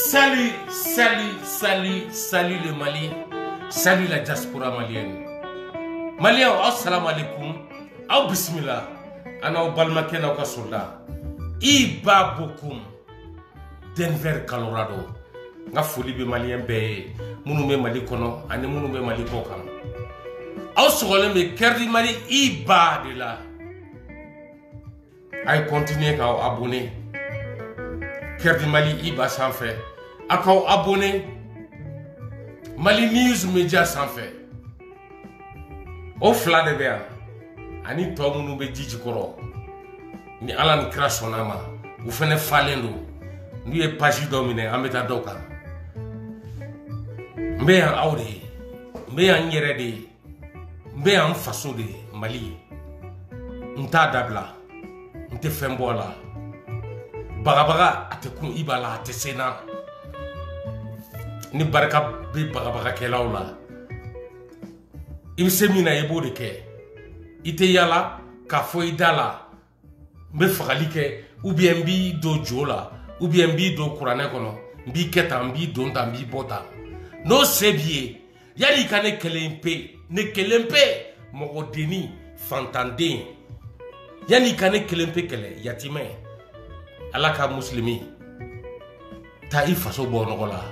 Salut le Mali. Salut la diaspora malienne. Maliens, assalamu alaikum. Au bismillah. Ana balmake na ka soldat. Iba bokum. Denver, Colorado. Nga foli be malien be munu me Mali kono ani munu be Mali ko kan. Aw sogole me kerdi Mali iba de la. Ay continuer ka abonner. Kerdi Mali iba sans fait. Akaw abonné Mali News Media sans fait. O fla de bea ani to munu be jiji koro ni alan krasonama u fene falendo ni e page domine ameta doka mbe an awde mbe an yerede mbe an faso de Mali nta dabla nte fembola baga atekun ibala atesena ni baraka be baga kelaw la ibse mina yebo de ke ite yala ka fo idala me fagali ke ou bien bi do jola ou bien bi do kurane kono bi keta bi donta bi bota no sebie yali kane kelempe moko deni fantande yani kane kelempe kele yatime alaka muslimi ta ifaso bonogola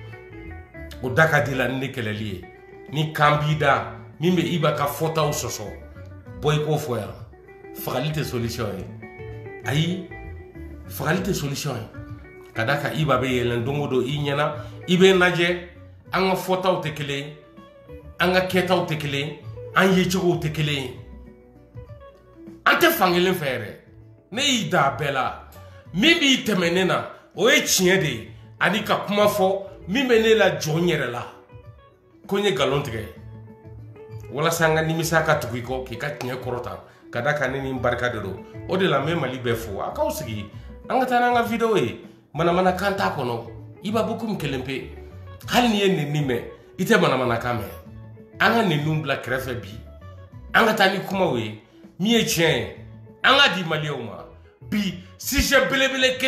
o daka dila ni keleli ni kambida mimbe iba ka fota o soso boy ko foya fagalite solution ayi fagalite solution kadaka iba be yelen dongodo inyana ibe naje anga fota o tekele anga keta o tekele an yecho o tekele ante fangelen fere ne ida bela mibi temenena o e chiede ani ka kuma fo mimene la jonyere la konye galontige wala sanga nimisa ka tukuiko ki ka tinya korota kadaka nini barka do o de la même Mali befo aka usigi anga tananga video mana kanta kono iba bukum kelempe hal ni yen nime ite mana kame anga ni numbla krefe bi anga tani kuma we mi e chien anga di Mali oma bi si je belebele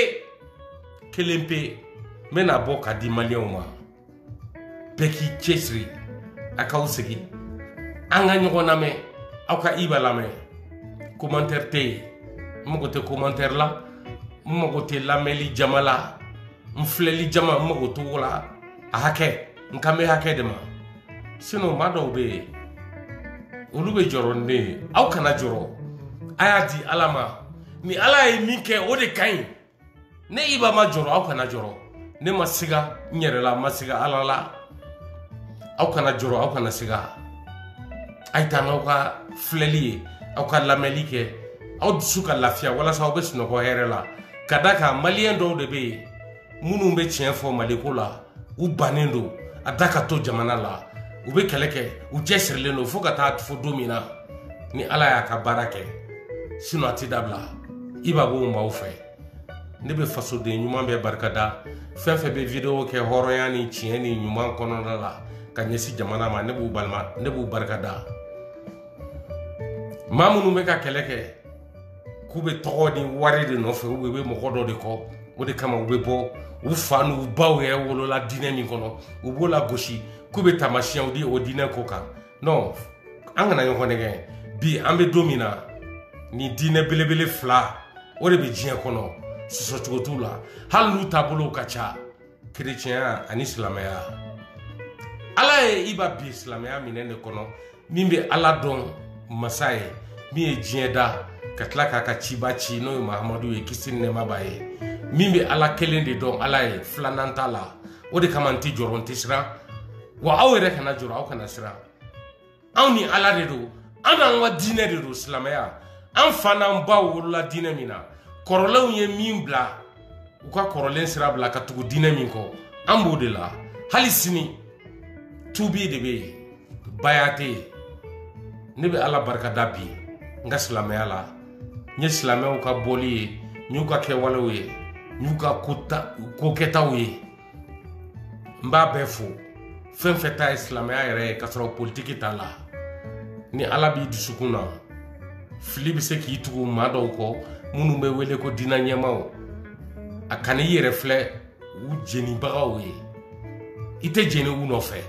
kelempe mena boka di Mali oma peki chesri aka usigi anga nyogona me aka ibala me commentaire te moko te commentaire la moko te lameli jamala mfleli jama moko to wala ahake nkame hake dema sino mado be ulube joro ne au kana joro aya di alama ni ala e minke o de kain ne iba ma joro au kana joro ne masiga nyere la masiga alala au kana joro au kana siga aita ka fleli au ka lamelike au suka lafia wala sa obes no ko herela kadaka malien do de be munu be chien fo malikola u banendo adaka to jamana la u be keleke u jesirle no fo kata fo domina ni ala ya ka barake sino atidabla iba bo ma ofe ne be faso de nyuma be barkada fefe be video ke horoya ni chien ni nyuma kono la kanyesi jamana ma ne bu balma ne bu barkada mamunu me ka keleke kube togodi wari de no fe ube mo godo de ko o de kama ube bo u fanu bawe wolo la dine mi kono u bo la goshi kube tamashia odi odine koka no anga na yo honege bi ambe domina ni dine belebele fla o de be jien kono so chogotula halu tabulo kacha chrétien ani islamaya ala e iba bi islamaya minene kono mimbe ala don masaye mi e jieda katlaka ka chibachi no Muhammadu e kisin ne mabaye mimbe ala kelende don ala e flanantala o de kamanti joronti sira wa awere kana joro aw kana sira awni ala de do ana wa dine de do islamaya an fana ba wala dine mina korolaw ye mimbla u ka korolen sira bla ka tugu dine min ko ambo de la halisini tubi de be bayate ne be ala barka dabi nga silamaya la nye silamaya ka boli nyu ka kewalo ye nyu ka ko ketaw ye mba befo fen feta islamaya yere ka soro politique ta la ni ala bi dusukuna filibi se ki tugu mado ko munu be wele ko dina nyamaw akani yere fle u jeni bagaw ye ite jeni u no fe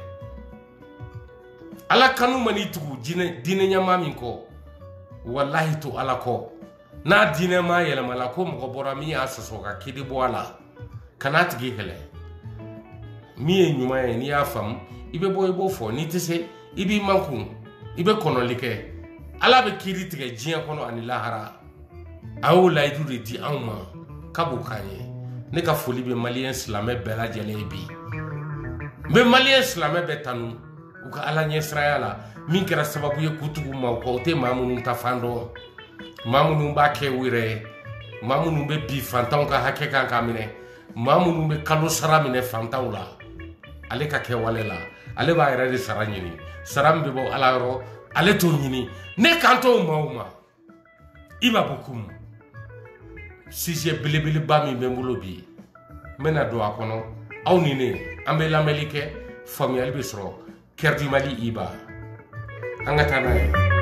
ala kanu mani tugu dine nyama min ko wallahi to ala ko na dine ma yelema la ko mo bora mi asoso ka kidi bo ala kana tigi hele mi nyuma ye ni afam ibe boy bo fo ni tese ibi manku ibe kono like ala be kiri tige jiyan kono ani lahara awu laydu de di anma kabu kanye ne ka foli be malien islamé bela jele bi be malien islamé be tanu u ka ala nyesraya la min kera sababu ye kutugu ma ko te mamunu ta fando mamunu ba ke wire mamunu be bi fantaw ka hakke kan kamine mamunu be kalo sara mine fantaw la ale ka ke walela ale ba yere de sara nyini saram be bo ala ro ale to nyini ne kanto mauma iba bokum sije bilibili ba mi be mbolo bi mena do akono aw ni ne ambe la melike familial be soro ker du Mali iba angata na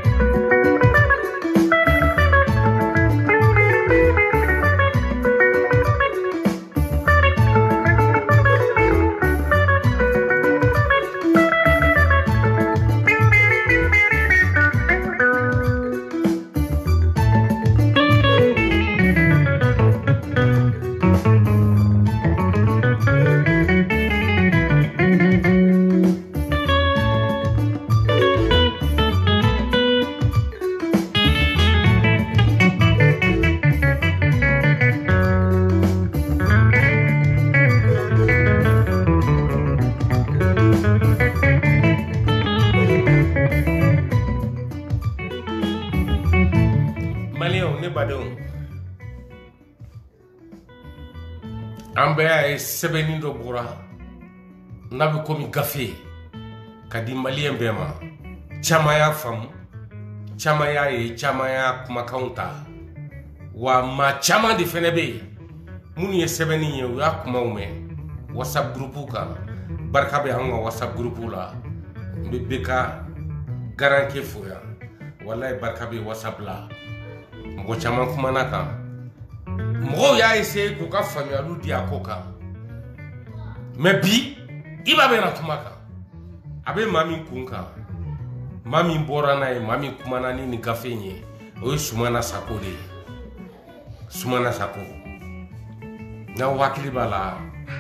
ambe ay sebeni do bura nabi komi gafe kadi malien bema chamaya fam chamaya e chamaya kuma kaunta wa ma chama di fenebe muni ye sebeni ye ya kuma ume whatsapp groupu ka barka be hanga whatsapp groupu la beka garanke foya wallahi barka be whatsapp la mgo chama kuma naka mgo ya ese ko ka fami alu dia koka me bi iba be na kumaka abe mami kunka mami bora na e mami kumana ni gafenye o sumana sakole sumana sako na wakili bala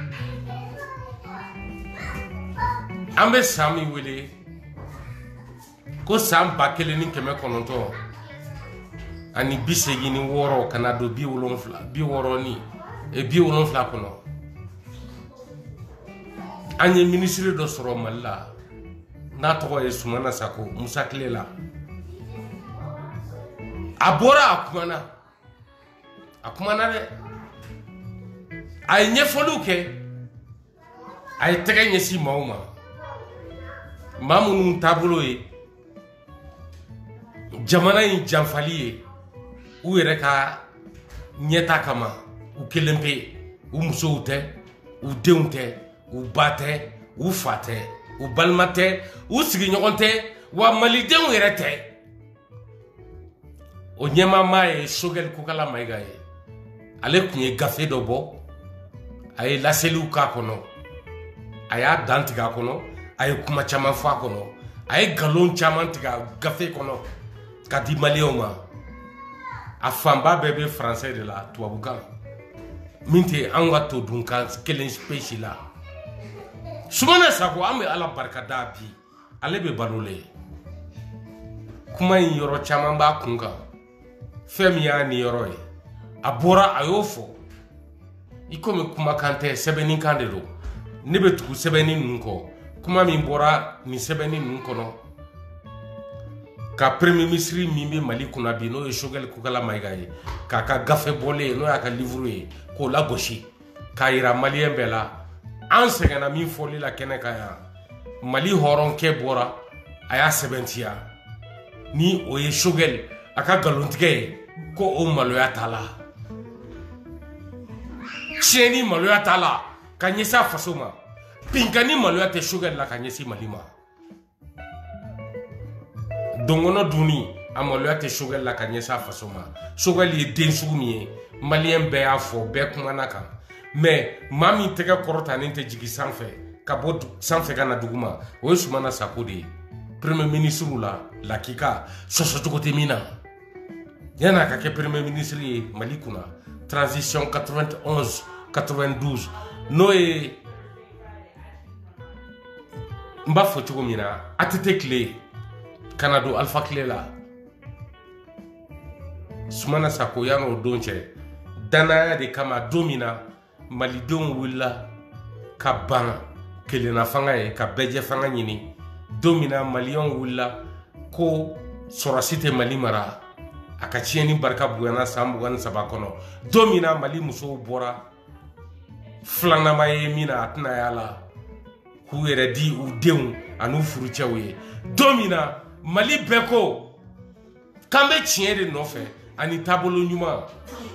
ambe sami wele ko sam bakele ni keme kononto ani bisegi ni woro kana do bi woro ni e bi wolonfla kono anye ministre do soro malla na to e sumana sako musaklela abora akumana le ay nyefoluke ay tege nyesi mauma mamunu tabulo e jamana yi janfaliye u yere ka nyeta kama u kelempe u musouté u deunté u baté u faté u balmaté u sigi nyogonté wa malideu yere té o nyema maye sogel kukala maigaye ale kunye gafe do bo ay laselu ka kono aya dantiga kono ay kuma chama fa kono ay galon chama tiga gafe kono kadi malioma afamba bebe français de la tuabuka minti anga to dunka kelen spécial la sumana sako ambe ala barka dabi ale be balole kuma yoro chama ba kunga femi ya ni yoro e abora ayofo ikome kuma kante sebeni kandelo nebe tuku sebeni nunko kuma mi bora ni sebeni nunko no ka premier ministre mimbe Mali kuna bi no e shogel kukala maigaye ka gafe bolé no ya ka livre ko la goshi ka ira malien bela ansegana mi foli la kene kaya Mali horon ke bora aya sebentia ni o e shogel aka galontige ko o maloya tala cheni maloya tala kanyesa fasoma pinkani maloya te shogel la kanyesi malima dongono duni amaloya te shogel la kanyesa fasoma shogel ye den sugumi malien be afo be kuma naka mais maa min tɛgɛ kɔrɔtanen tɛ jigi sanfɛ ka bɔ sanfɛ ka na duguma o ye Sumana Sako de ye premier ministre la lakika sɔsɔcogo tɛ min na yan'a ka kɛ premier ministre ye Mali kunna transition 91 92 n'o ye n b'a fɔ cogo min na ATT tile kana don Alpha tile la Sumana Sako yan'o don cɛ danaya de kama don min na malidenw wulila ka ban kelenna fanga ye ka bɛɛjɛ fanga ɲini don min na maliyɛnw wulila ko sɔrɔsi tɛ Mali mara a ka tiɲɛni barika bonyana san 23 kɔnɔ don min na Mali musow bɔra filanama ye min na a tɛna y'a la k'u yɛrɛ di u denw ani u furucɛw ye don min na Mali bɛɛ ko k'an bɛ tiɲɛ de nɔfɛ ani taabolo ɲuman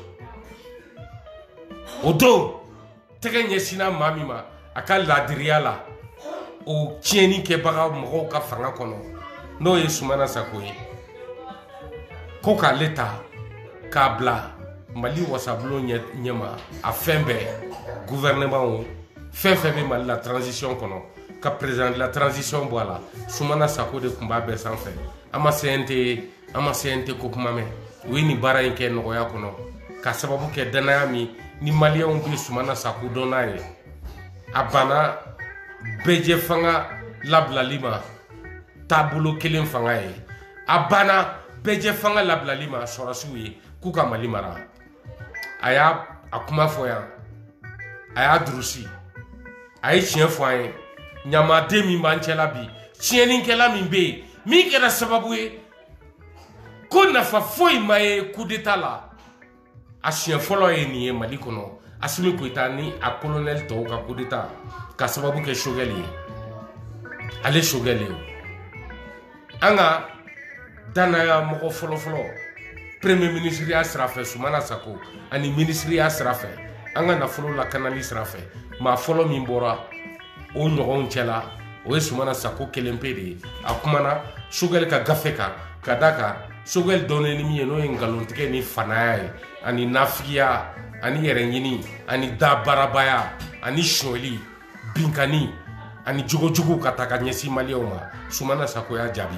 o don tɛgɛ ɲɛsinna maa min ma a ka laadiriya la o tiɲɛni kɛbaga mɔgɔw ka fanga kɔnɔ n'o ye Sumana Sako ye ko k'ale ta k'a bila Mali wasabulon ɲɛma a fɛn bɛɛ gouvernement fɛn fɛn bɛ Mali la transition kɔnɔ ka président de la transition bɔ a la Sumana Sako de tun b'a bɛɛ sanfɛ an ma CNT ko kuma mɛn o ye nin baara in kɛ nɔgɔya kɔnɔ ka sababu kɛ danaya min ni maliyɛnw bɛ Sumana Sako dɔn n'a ye a banna bɛɛjɛ fanga labilali ma taabolo kelen fanga ye a banna bɛɛjɛ fanga labilali ma sɔrɔsiw ye k'u ka Mali mara a y'a kuma fɔ yan a y'a durusi a ye tiɲɛ fɔ an ye ɲamaden min b'an cɛla bi tiɲɛnikɛla min bɛ yen min kɛra sababu ye ko nafa foyi ma ye coup d'état la a siɲɛ fɔlɔ ye nin ye Mali kɔnɔ Assimi Goïta ni a colonel tɔw ka coup d'état ka sababu kɛ Choguel ye ale Choguel ye an ka danaya mɔgɔ fɔlɔfɔlɔ premier ministre ya sira fɛ Sumana Sako ani ministre ya sira fɛ an ka nafolo lakanali sira fɛ maa fɔlɔ min bɔra o ɲɔgɔnw cɛla o ye Sumana Sako kelen pe de ye a kumana Choguel ka gafe kan ka da kan Choguel dɔnnen ni min ye n'o ye ngalontigɛ ni fanaya ye ani nafigiya ani yɛrɛ ɲini ani dabarabaya ani sɔnli binkani ani jogojugu ka ta ka ɲɛsin maliyɛnw ma Sumana Sako y'a jaabi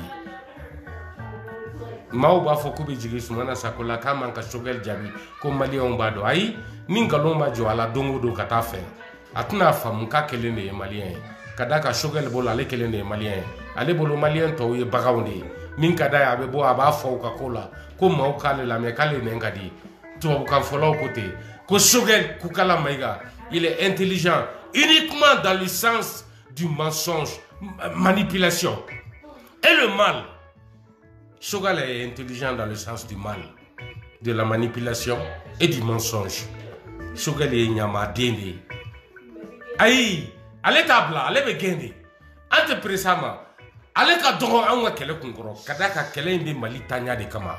maaw b'a fɔ k'u bɛ jigin Sumana Sako la k'a man ka Choguel jaabi ko maliyɛnw b'a dɔn ayi ni ngalon ma jɔ a la don o don ka taa fɛ a tɛna faamu k'a kelen de ye maliyɛn ye ka da ka Choguel bolo ale kelen de ye maliyɛn ye ale bolo maliyɛn tɔw ye baganw de ye min ka da ye a bɛ bɔ a b'a fɔ u ka ko la ko maaw k'ale lamɛn k'ale nɛn ka di tubabukan fɔlaw ko ten ko Choguel Kukala Maïga il est intelligent uniquement dans le sens du mensonge manipulation et le mal. Choguel est intelligent dans le sens du mal, de la manipulation et du mensonge. Choguel est ɲamaden de ye ayi ale t'a bila ale bɛ gɛn de an tɛ peresa ma ale ka dɔgɔ anw ka kɛlɛ kun kɔrɔ ka da ka kɛlɛ in bɛ Mali taɲa de kama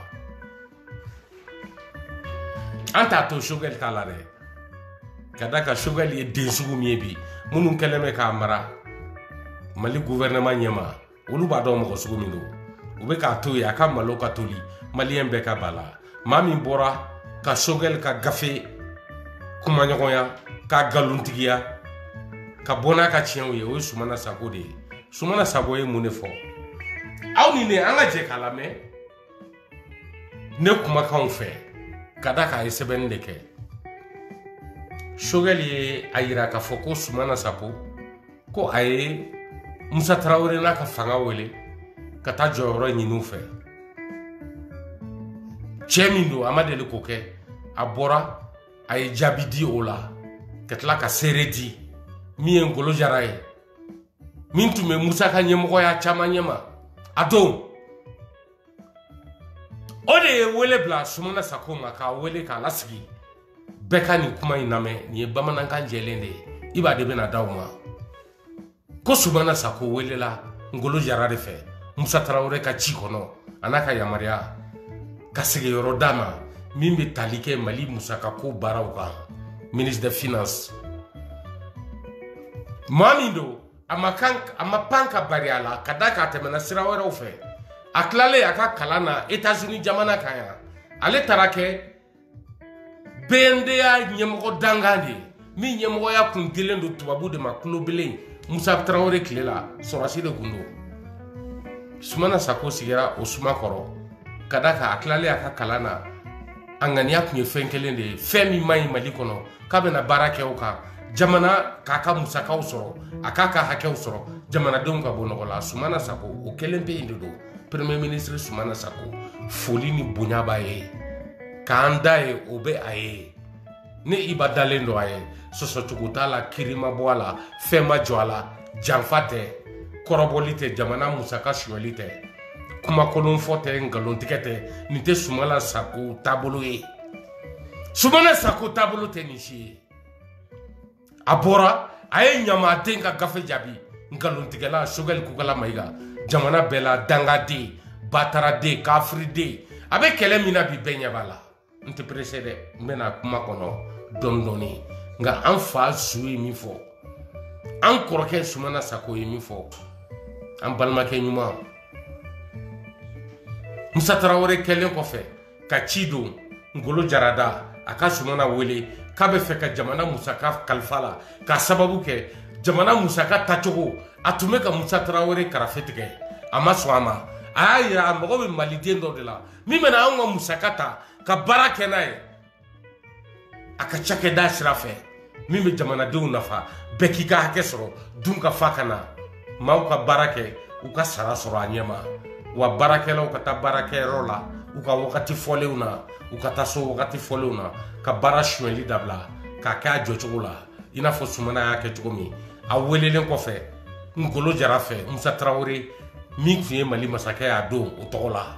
an t'a to Choguel t'a la dɛ ka da ka Choguel ye den sugu min ye bi minnu kɛlen bɛ k'a mara Mali gouvernement ɲɛma olu b'a dɔn mɔgɔ sugu min don u bɛ k'a to yen a ka malo ka toli maliyɛn bɛɛ ka b'a la maa min bɔra ka Choguel ka gafe kumaɲɔgɔnya k'a galontigiya ka bɔ n'a ka tiɲɛw ye o ye Sumana Sako de ye Sumana Sako ye mun de fɔ aw ni ne an ka jɛ k'a lamɛn ne kumakanw fɛ ka da k'a ye sɛbɛnni de kɛ Choguel ye a yira k'a fɔ ko Sumana Sako ko a ye Musa Tarawele n'a ka fanga wele ka taa jɔyɔrɔ ɲini u fɛ cɛ min don a ma deli k'o kɛ a bɔra a ye jaabi di o la ka tila ka seere di min ye Ngolo Jara ye min tun bɛ Musa ka ɲɛmɔgɔya caman ɲɛma a don o de ye wele bila Sumana Sako ma k'a wele k'a lasigi bɛɛ ka nin kuma in lamɛn nin ye bamanankan jɛlen de ye i b'a de bɛna d'aw ma ko Sumana Sako welela Ngolo Jara de fɛ Musa Tarawele ka ci kɔnɔ a n'a ka yamaruya ka sigiyɔrɔ d'a ma min bɛ tali kɛ Mali musakako baaraw kan ministre des finances maa min don a ma pan ka bari a la ka da k'a tɛmɛna sira wɛrɛw fɛ a tilalen a ka kalan na États-Unis jamana kan yan ale taara kɛ BNDA ɲɛmɔgɔ dangan de ye min ɲɛmɔgɔya kun dilen do tubabu de ma kulo belen Musa Traoré tile la sɔrɔsi de kun do Sumana Sako sigira o suma kɔrɔ ka da kan a tilalen a ka kalan na a ŋaniya kun ye fɛn kelen de ye fɛn min man ɲi Mali kɔnɔ k'a bɛna baara kɛ o kan jamana k'a ka musakaw sɔrɔ a k'a ka hakɛw sɔrɔ jamanadenw ka bɔ nɔgɔ la Sumana Sako o kelen pe yen de do Premier ministre Sumana Sako foli ni bonya b'a ye k'an da ye o bɛ a ye ne Iba dalen do a ye sɔsɔcogo t'a la kiri ma bɔ a la fɛn ma jɔ a la janfa tɛ kɔrɔbɔli tɛ jamana musaka suyali tɛ kumakolon fɔ tɛ ngalontigɛ tɛ nin tɛ Sumana Sako taabolo ye Sumana Sako taabolo tɛ nin si ye a bɔra a ye ɲamaden ka gafe jaabi ngalontigɛla Choguel Kokala Mayiga jamana bɛɛ la dangaden bataraden kafiriden a bɛ kɛlɛ min na bi bɛɛ ɲɛ b'a la n tɛ pressé dɛ n bɛna kuma kɔnɔ dɔɔni dɔɔni nka an fa Zu ye min fɔ an kɔrɔkɛ Sumana Sako ye min fɔ an balimakɛ ɲuman Musa Traoré kɛlen kɔfɛ ka ci don Ngolo Jarada a ka Sumana wele k'a bɛ fɛ ka jamana musaka kalifa la k'a sababu kɛ jamana musaka tacogo a tun bɛ ka Musa Traoré karafe tigɛ a ma sɔn a ma a y'a yira a mago bɛ maliden dɔ de la min bɛna anw ka musaka ta ka baara kɛ n'a ye a ka cakɛda sira fɛ min bɛ jamanadenw nafa bɛɛ k'i ka hakɛ sɔrɔ dun ka fa ka na maaw ka baara kɛ u ka sara sɔrɔ a ɲɛ ma wa baarakɛlaw ka taa baarakɛyɔrɔ la u ka wagati fɔlenw na u ka taa so wagati fɔlenw na ka baara suyɛli dabila k'a kɛ a jɔcogo la i n'a fɔ Sumana y'a kɛ cogo min a welelen kɔfɛ Ngolo Jara fɛ Musa Traoré min tun ye Mali masakɛ y'a don o tɔgɔ la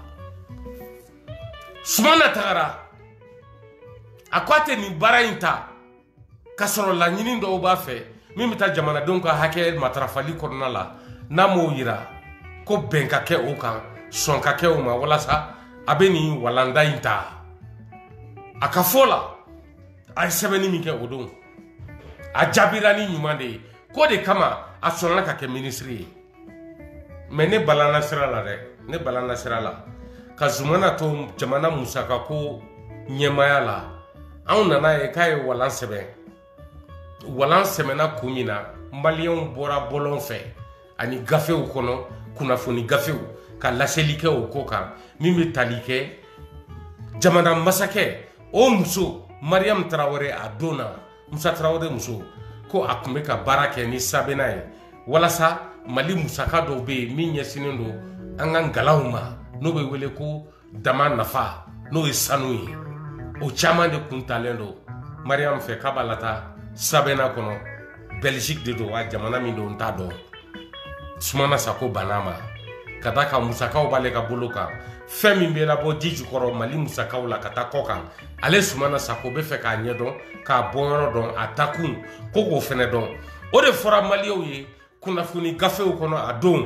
Sumana tagara a ko a tɛ nin baara in ta ka sɔrɔ laɲini dɔw b'a fɛ min bɛ taa jamanadenw ka hakɛ matarafali kɔnɔna la n'a m'o yira ko bɛn ka kɛ o kan sɔn ka kɛ o ma walasa a bɛ nin walanda in ta a ka fɔ la a ye sɛbɛnni min kɛ o don a jaabira ni ɲuman de ye k'o de kama a sɔnna ka kɛ minisiri ye mais ne balana sira la dɛ ne balana sira la ka Sumana to jamana musakako ɲɛmaya la anw nana ye k'a ye walan sɛbɛn walan sɛbɛnna kun min na maliyɛnw bɔra bɔlɔn fɛ ani gafew kɔnɔ kunnafoni gafew ka laseli kɛ o ko kan min bɛ tali kɛ jamana masakɛ o muso Mariam Traoré a don na Musa Traoré muso ko a tun bɛ ka baara kɛ ni sabena ye walasa Mali musaka dɔw bɛ yen min ɲɛsinnen don an ka ngalaw ma n'o bɛ wele ko dama nafa n'o ye sanu ye o caman de kun talen don Mariam fɛ k'a b'a la taa sabena kɔnɔ Belgique de don wa jamana min don n t'a dɔn Sumana Sako banna ma ka da ka musakaw b'ale ka bolo kan fɛn min bɛ labɔ ji jukɔrɔ Mali musakaw la ka taa kɔ kan ale Sumana Sako bɛ fɛ k'a ɲɛdɔn k'a bɔ yɔrɔ dɔn a takun ko k'o fɛnɛ dɔn o de fɔra maliyɛnw ye kunnafoni gafew kɔnɔ a don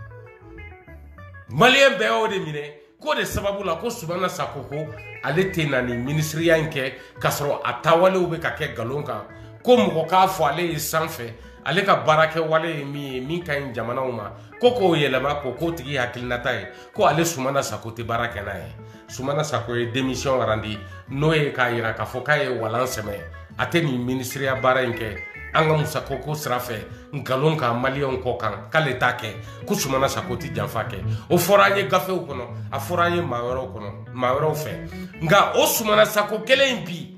maliyɛn bɛɛ y'o de minɛ k'o de sababu la ko Sumana Sako ko ale tɛ na ni minisiriya in kɛ k'a sɔrɔ a taawalew bɛ ka kɛ nkalon kan ko mɔgɔ k'a fɔ ale ye sanfɛ ale ka baarakɛ wale ye min ye min ka ɲi jamanaw ma ko k'o yɛlɛma k'o tigi hakilinata ye ko ale Sumana Sako tɛ baara kɛ n'a ye Sumana Sako ye démission randi n'o ye k'a yira k'a fɔ k'a ye walan sɛmɛ a tɛ nin minisiriya baara in kɛ an ka musakako sira fɛ nkalon kan maliyɛnw kɔ kan k'ale t'a kɛ ko Sumana Sako tɛ janfa kɛ o fɔra an ye gafew kɔnɔ a fɔra an ye maa wɛrɛw fɛ nka o Sumana Sako kelen in bi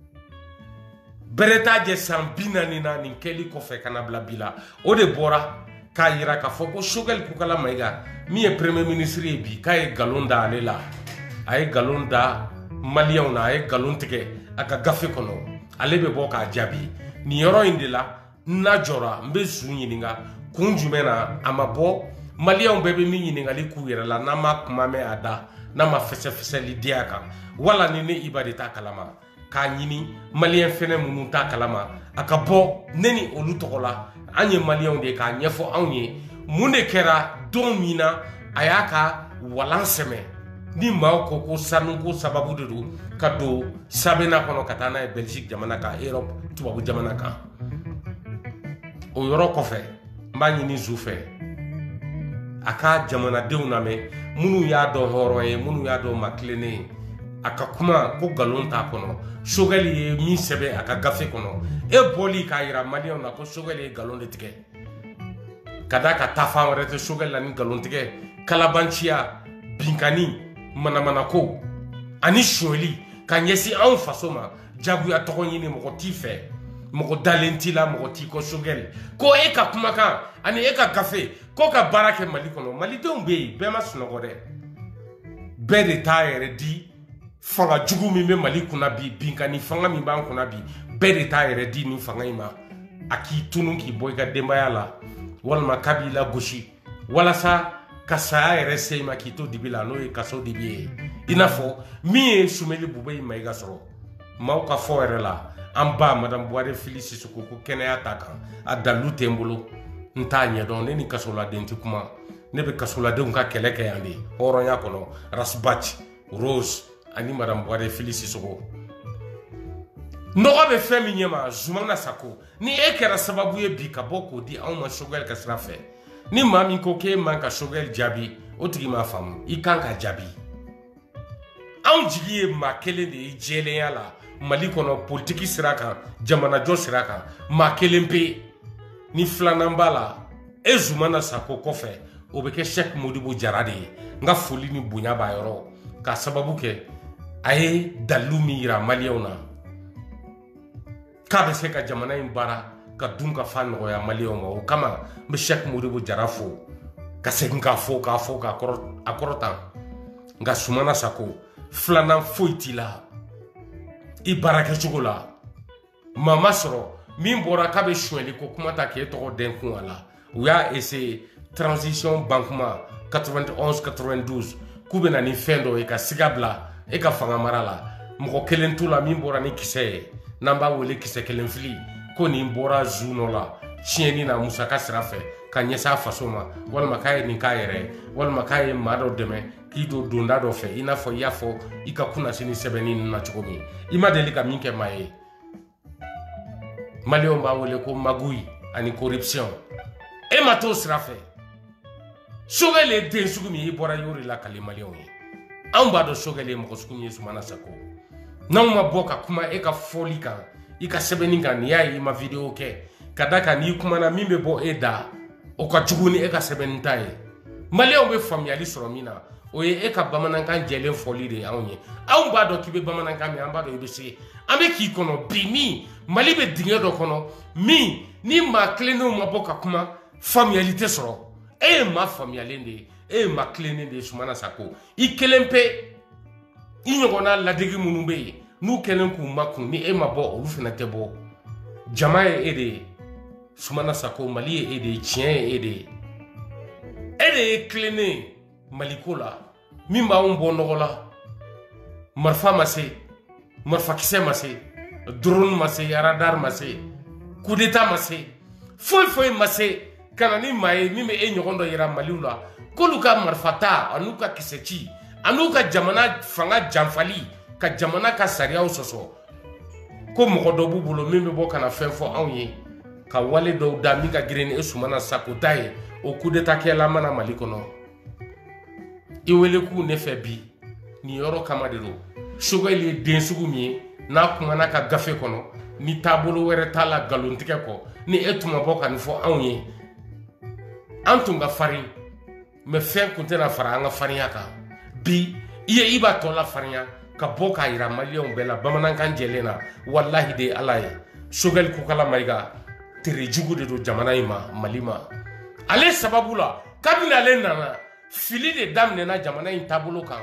bɛrɛ t'a jɛ san 40 na nin kɛli kɔfɛ ka na bila bi la o de bɔra k'a yira k'a fɔ ko Choguel Kokala Mayiga min ye premier ministre ye bi k'a ye nkalon da ale la a ye nkalon da maliyɛnw na a ye nkalon tigɛ a ka gafe kɔnɔ ale bɛ bɔ k'a jaabi nin yɔrɔ in de la n na jɔra n bɛ Zu ɲininka kun jumɛn na a ma bɔ maliyɛnw bɛɛ bɛ min ɲininkali k'u yɛrɛ la n'a ma kuma mɛn a da n'a ma fɛsɛfɛsɛli di a kan wala ni ne Iba de t'a kalama k'a ɲini maliyɛn fɛnɛ minnu t'a kalama a ka bɔ ne ni olu tɔgɔ la an ye maliyɛnw de ye k'a ɲɛfɔ anw ye mun de kɛra don min na a y'a ka walan sɛmɛ ni maaw ko sanuko sababu de don ka don sabena kɔnɔ ka taa n'a ye Belgique jamana kan Europe tubabu jamana kan o yɔrɔ kɔfɛ n b'a ɲini Zu fɛ a ka jamanadenw lamɛn minnu y'a dɔn hɔrɔn ye minnu y'a dɔn makilennen ye aka kuma ko galon ta kono Choguel ye min sɛbɛ aka gafe kono e boli ka yira malien na ko Choguel ye galon de tigɛ kada ka ta fan wɛrɛ tɛ Choguel la ni galon tigɛ kalabanciya binkani manamana ko ani suɲɛli ka ɲɛsin anw faso ma jagoya tɔgɔ ɲini mɔgɔ t'i fɛ mɔgɔ dalen t'i la mɔgɔ t'i kɔ Choguel ko e ka kumakan ani e ka gafe ko ka baara kɛ Mali kɔnɔ malidenw bɛ yen bɛɛ ma sunɔgɔ dɛ bɛɛ de t'a yɛrɛ di fanga jugu min bɛ Mali kunna bi binkani fanga min b'an kunna bi bɛɛ de t'a yɛrɛ di nin fanga in ma a k'i tunu k'i bɔ i ka denbaya la walima k'a b'i lagosi walasa ka saya yɛrɛ se i ma k'i to dibi la n'o ye kaso dibi ye i n'a fɔ min ye Sumeli Bube in ma i ka sɔrɔ maaw ka fɔ yɛrɛ la an ba madame Buhari Fili Sisoko ko kɛnɛya ta kan a dalilu tɛ n bolo n t'a ɲɛdɔn ne ni kasoladen tɛ kuma ne bɛ kasoladenw ka kɛlɛ kɛ yan de hɔrɔnya kɔnɔ Rasbach Rose ani madame Buhari Fili Sisoko nɔgɔ bɛ fɛn min ɲɛ ma Zumana Sako ni e kɛra sababu ye bi ka bɔ k'o di anw ma Choguel ka sira fɛ ni maa min ko k'e man ka Choguel jaabi o tigi m'a faamu i kan ka jaabi anw jigi ye maa kelen de ye jɛlenya la Mali kɔnɔ politiki sira kan jamanajɔ sira kan maa kelen pe ni filanan b'a la e Zumana Sako kɔfɛ o bɛ kɛ Cheikh Modibo Jara de ye n ka foli ni bonya b'a yɔrɔ k'a sababu kɛ a ye dalilu min yira maliyɛnw na k'a bɛ se ka jamana in baara ka dun ka fa nɔgɔya maliyɛnw ma o kama n bɛ Cheikh Modibo Jara fo ka segin k'a fo k'a kɔrɔtan nka Zumana Sako filanan foyi t'i la i baara kɛcogo la maa ma sɔrɔ min bɔra k'a bɛ suɲɛli ko kuma ta k'e tɔgɔ den kun a la u y'a essayer transition bankuma 91-92 k'u bɛ na ni fɛn dɔ ye ka siga bila e ka fanga mara la mɔgɔ kelen t'u la min bɔra ni kisɛ ye n'an b'a wele kisɛ kelen fili ko nin bɔra zu nɔ la tiɲɛni na musaka sira fɛ ka ɲɛsin a faso ma walima k'a ye nin k'a yɛrɛ ye walima k'a ye maa dɔ dɛmɛ k'i don donda dɔ fɛ i n'a fɔ i y'a fɔ i ka kunnasini sɛbɛnni ninnu na cogo min i ma deli ka min kɛ maa ye maliyɛnw b'a wele ko magouille ani corruption e ma t'o sira fɛ Choguel ye den sugu min i bɔra Yori la kali maliyɛnw ye anw b'a dɔn Choguel ye mɔgɔ sugu min ye Zumana Sako n'anw ma bɔ ka kuma e ka fɔli kan i ka sɛbɛnni kan n'i y'a ye i ma video kɛ ka da kan n'i kumana min bɛ bɔ e da o ka jugu ni e ka sɛbɛnni ta ye maliyɛnw bɛ faamuyali sɔrɔ min na o ye e ka bamanankan jɛlen fɔli de ye anw ye anw b'a dɔn k'i bɛ bamanankan min an b'a dɔn i bɛ se an bɛ k'i kɔnɔ bi min Mali bɛ dingɛ dɔ kɔnɔ min ni maa kilennenw ma bɔ ka kuma faamuyali tɛ sɔrɔ e ye maa faamuyalen de ye e ye maa kilennen de ye Zumana Sako i kelen pe i ɲɔgɔnna ladege minnu bɛ yen n'u kɛlen k'u makun ni e ma bɔ olu fana tɛ bɔ jama ye e de ye Zumana Sako Mali ye e de ye tiɲɛ ye e de ye e de ye kilennen Maliko la min b'anw bɔ nɔgɔ la marifa ma se marifakisɛ ma se drone ma se radar ma se coup d'état ma se foyi foyi ma se ka na ni maa ye min bɛ e ɲɔgɔn dɔ yira Maliw la k'olu ka marifa ta an'u ka kisɛ ci an'u ka jamana fanga janfali ka jamana ka sariyaw sɔsɔ ko mɔgɔ dɔ b'u bolo min bɛ bɔ ka na fɛn fɔ anw ye ka wale dɔw da min ka girin ni e Zumana Sako ta ye o coup d'état kɛla mana Mali kɔnɔ i wele k'u ne fɛ bi nin yɔrɔ kama de don Choguel ye den sugu min ye n'a kumana ka gafe kɔnɔ ni taabolo wɛrɛ t'a la galontigɛ kɔ ni e tun ma bɔ ka nin fɔ anw ye an tun ka farin mɛ fɛn kun tɛna fara an ka farinya kan bi i b'a tɔ la farinya ka bɔ k'a yira maliyɛnw bɛɛ la bamanankan jɛlen na walahi de ala ye Choguel Kokala Mayiga tere jugu de don jamana in ma Mali ma ale sababu la kabini ale nana fili de daminɛna jamana in taabolo kan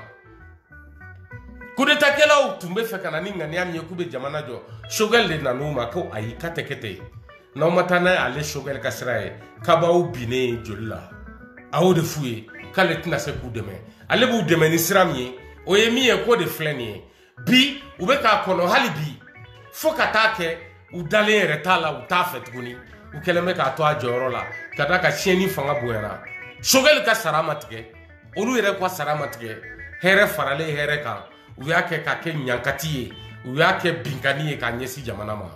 coup d'état kɛlaw tun bɛ fɛ ka na ni ŋaniya min ye k'u bɛ jamana jɔ Choguel de nan'u ma ko ayi k'a tɛ kɛ ten n'aw ma taa n'a ye ale Choguel ka sira ye k'a b'aw binnen joli la a y'o de f'u ye k'ale tɛna se k'u dɛmɛ ale b'u dɛmɛ ni sira min ye o ye min ye k'o de filɛ nin ye bi u bɛ k'a kɔnɔ hali bi fo ka taa kɛ u dalen yɛrɛ t'a la u t'a fɛ tuguni u kɛlen bɛ k'a to a jɔyɔrɔ la ka da ka tiɲɛni fanga bonyana Choguel ka sara ma tigɛ olu yɛrɛ ka sara ma tigɛ hɛrɛ faralen hɛrɛ kan u y'a kɛ k'a kɛ ɲankati ye u y'a kɛ binkani ye k'a ɲɛsin jamana ma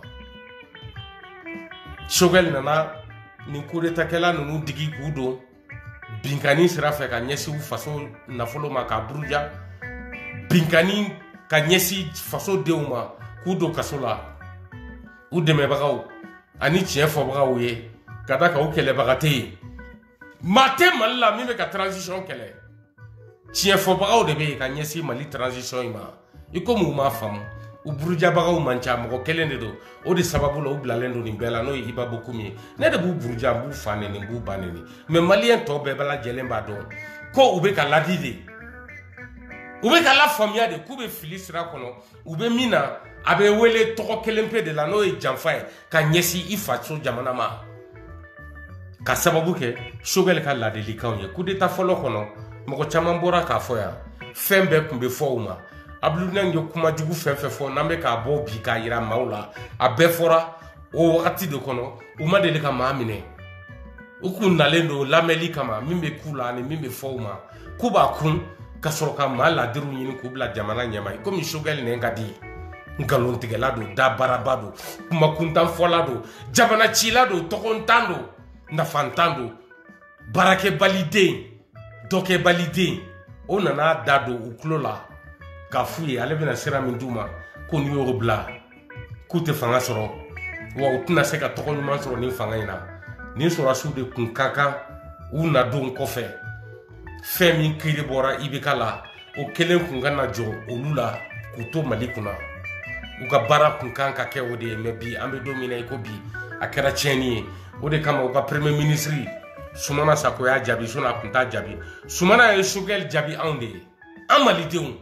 Choguel nana nin coup d'état kɛla ninnu digi k'u don binkani sira fɛ ka ɲɛsin u faso nafolo ma k'a buruja binkani ka ɲɛsi faso denw ma k'u don kaso la u dɛmɛbagaw ani tiɲɛ fɔbagaw ye ka da ka u kɛlɛbaga tɛ yen maa tɛ Mali la min bɛ ka transition kɛlɛ tiɲɛ fɔbagaw de bɛ yen ka ɲɛsin Mali transition in ma i komi u m'a faamu u burujabagaw man ca mɔgɔ kelen de don o de sababu la u bilalen don nin bɛɛ la n'o ye Iba Bokum ye ne de b'u buruja n b'u fa neni n b'u ba neni mais maliyɛn tɔ bɛɛ lajɛlen b'a dɔn ko u bɛ ka ladi de u bɛ ka lafaamuya de k'u bɛ fili sira kɔnɔ u bɛ min na a bɛ wele tɔgɔ kelen pe de la n'o ye janfa ye ka ɲɛsin i faso jamana ma ka sababu kɛ Choguel ka ladilikanw ye coup d'état fɔlɔ kɔnɔ mɔgɔ caman bɔra k'a fɔ yan fɛn bɛɛ tun bɛ fɔ u ma Abdulaye ye kuma jugu fɛn fɛn fɔ n'an bɛ k'a bɔ bi k'a yira maaw la a bɛɛ fɔra o wagati de kɔnɔ u ma deli ka maa minɛ u kun nalen don lamɛnli kama min bɛ k'u la ani min bɛ fɔ u ma k'u b'a kun ka sɔrɔ ka maa ladiriw ɲini k'u bila jamana ɲɛma komi Choguel nɛn ka di nkalontigɛla don dabaraba don kuma kuntanfɔla don jamana cila don tɔgɔntan don nafantan don baarakɛbaliden dɔkɛbaliden o nana da don u tulo la k'a f'u ye ale bɛna sira min d'u ma ko n'u y'o bila k'u tɛ fanga sɔrɔ wa u tɛna se ka tɔgɔ ɲuman sɔrɔ nin fanga in na nin sɔrɔdasiw de kun ka kan u nadon kɔfɛ fɛn min kiiri bɔra IBK la o kelen kun ka na jɔ olu la k'u to Mali kunna u ka baara kun kan ka kɛ o de ye mais bi an bɛ don min na i ko bi a kɛra tiɲɛni ye o de kama u ka premier ministre Sumana Sako y'a jaabi sinon a kun t'a jaabi Sumana ye Choguel jaabi anw de ye an malidenw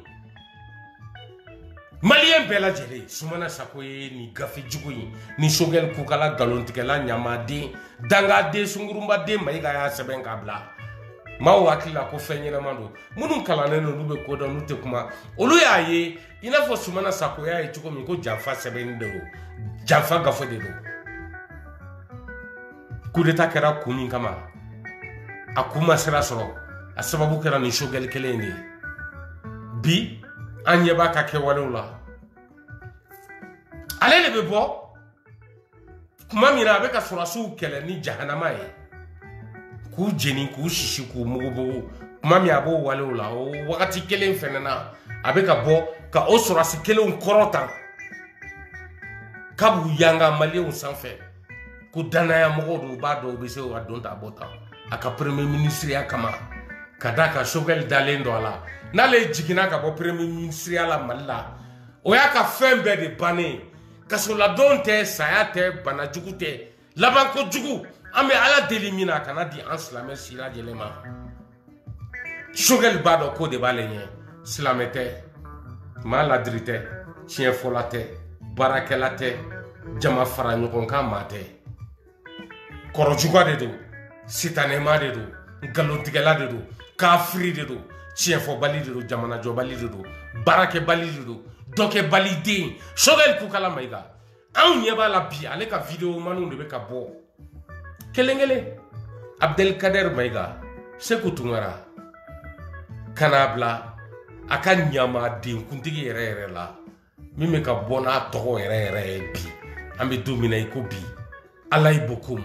maliyɛn bɛɛ lajɛlen Sumana Sako ye nin gafe jugu in ni Choguel kukala galontigɛla ɲamaden dangaden sungurunbaden Mayiga y'a sɛbɛn k'a bila maaw hakili la ko fɛn ɲɛnama don minnu kalannen don olu bɛ ko dɔn olu tɛ kuma olu y'a ye i n'a fɔ Sumana Sako y'a ye cogo min ko janfa sɛbɛnni de don janfa gafe de don coup d'état kɛra kun min kama a kun ma sira sɔrɔ a sababu kɛra nin Choguel kelen de ye bi an ɲɛ b'a ka kɛwalew la ale de bɛ bɔ kuma min na a bɛ ka sɔrɔdasiw kɛlɛ ni jahanama ye k'u jeni k'u sisi k'u mugubugu kuma min a b'o walew la o wagati kelen fɛnɛ na a bɛ ka bɔ ka o sɔrɔdasi kelenw kɔrɔtan k'a b'u yanga maliyɛnw sanfɛ ko danaya mɔgɔw don u b'a dɔn u bɛ se ka don ta bɔ tan a ka premier ministriya kama ka da ka Choguel dalen don a la n'ale jiginna ka bɔ premier ministriya la Mali la o y'a ka fɛn bɛɛ de bannen kasoladon tɛ saya tɛ banajugu tɛ labanko jugu an bɛ Ala deli min na a kana di an silamɛ si lajɛlen ma Choguel b'a dɔn ko de b'ale ɲɛ silamɛ tɛ maa ladiri tɛ tiɲɛfɔla tɛ baarakɛla tɛ jama fara ɲɔgɔn kan maa tɛ kɔrɔjuga de don sitanɛma de don nkalontigɛla de don kafiri de don tiɲɛfɔbali de don jamanajɔbali de don baarakɛbali de don dɔkɛbaliden Choguel kukala Mayiga anw ɲɛ b'a la bi ale ka vidéo maniw de bɛ ka bɔ kelen kelen Abdelkader Mayiga Seku Tunkara kana bila a ka ɲamaden kuntigi yɛrɛ yɛrɛ la min bɛ ka bɔ n'a tɔgɔ yɛrɛ yɛrɛ ye bi an bɛ don min na i ko bi Alayi Bokum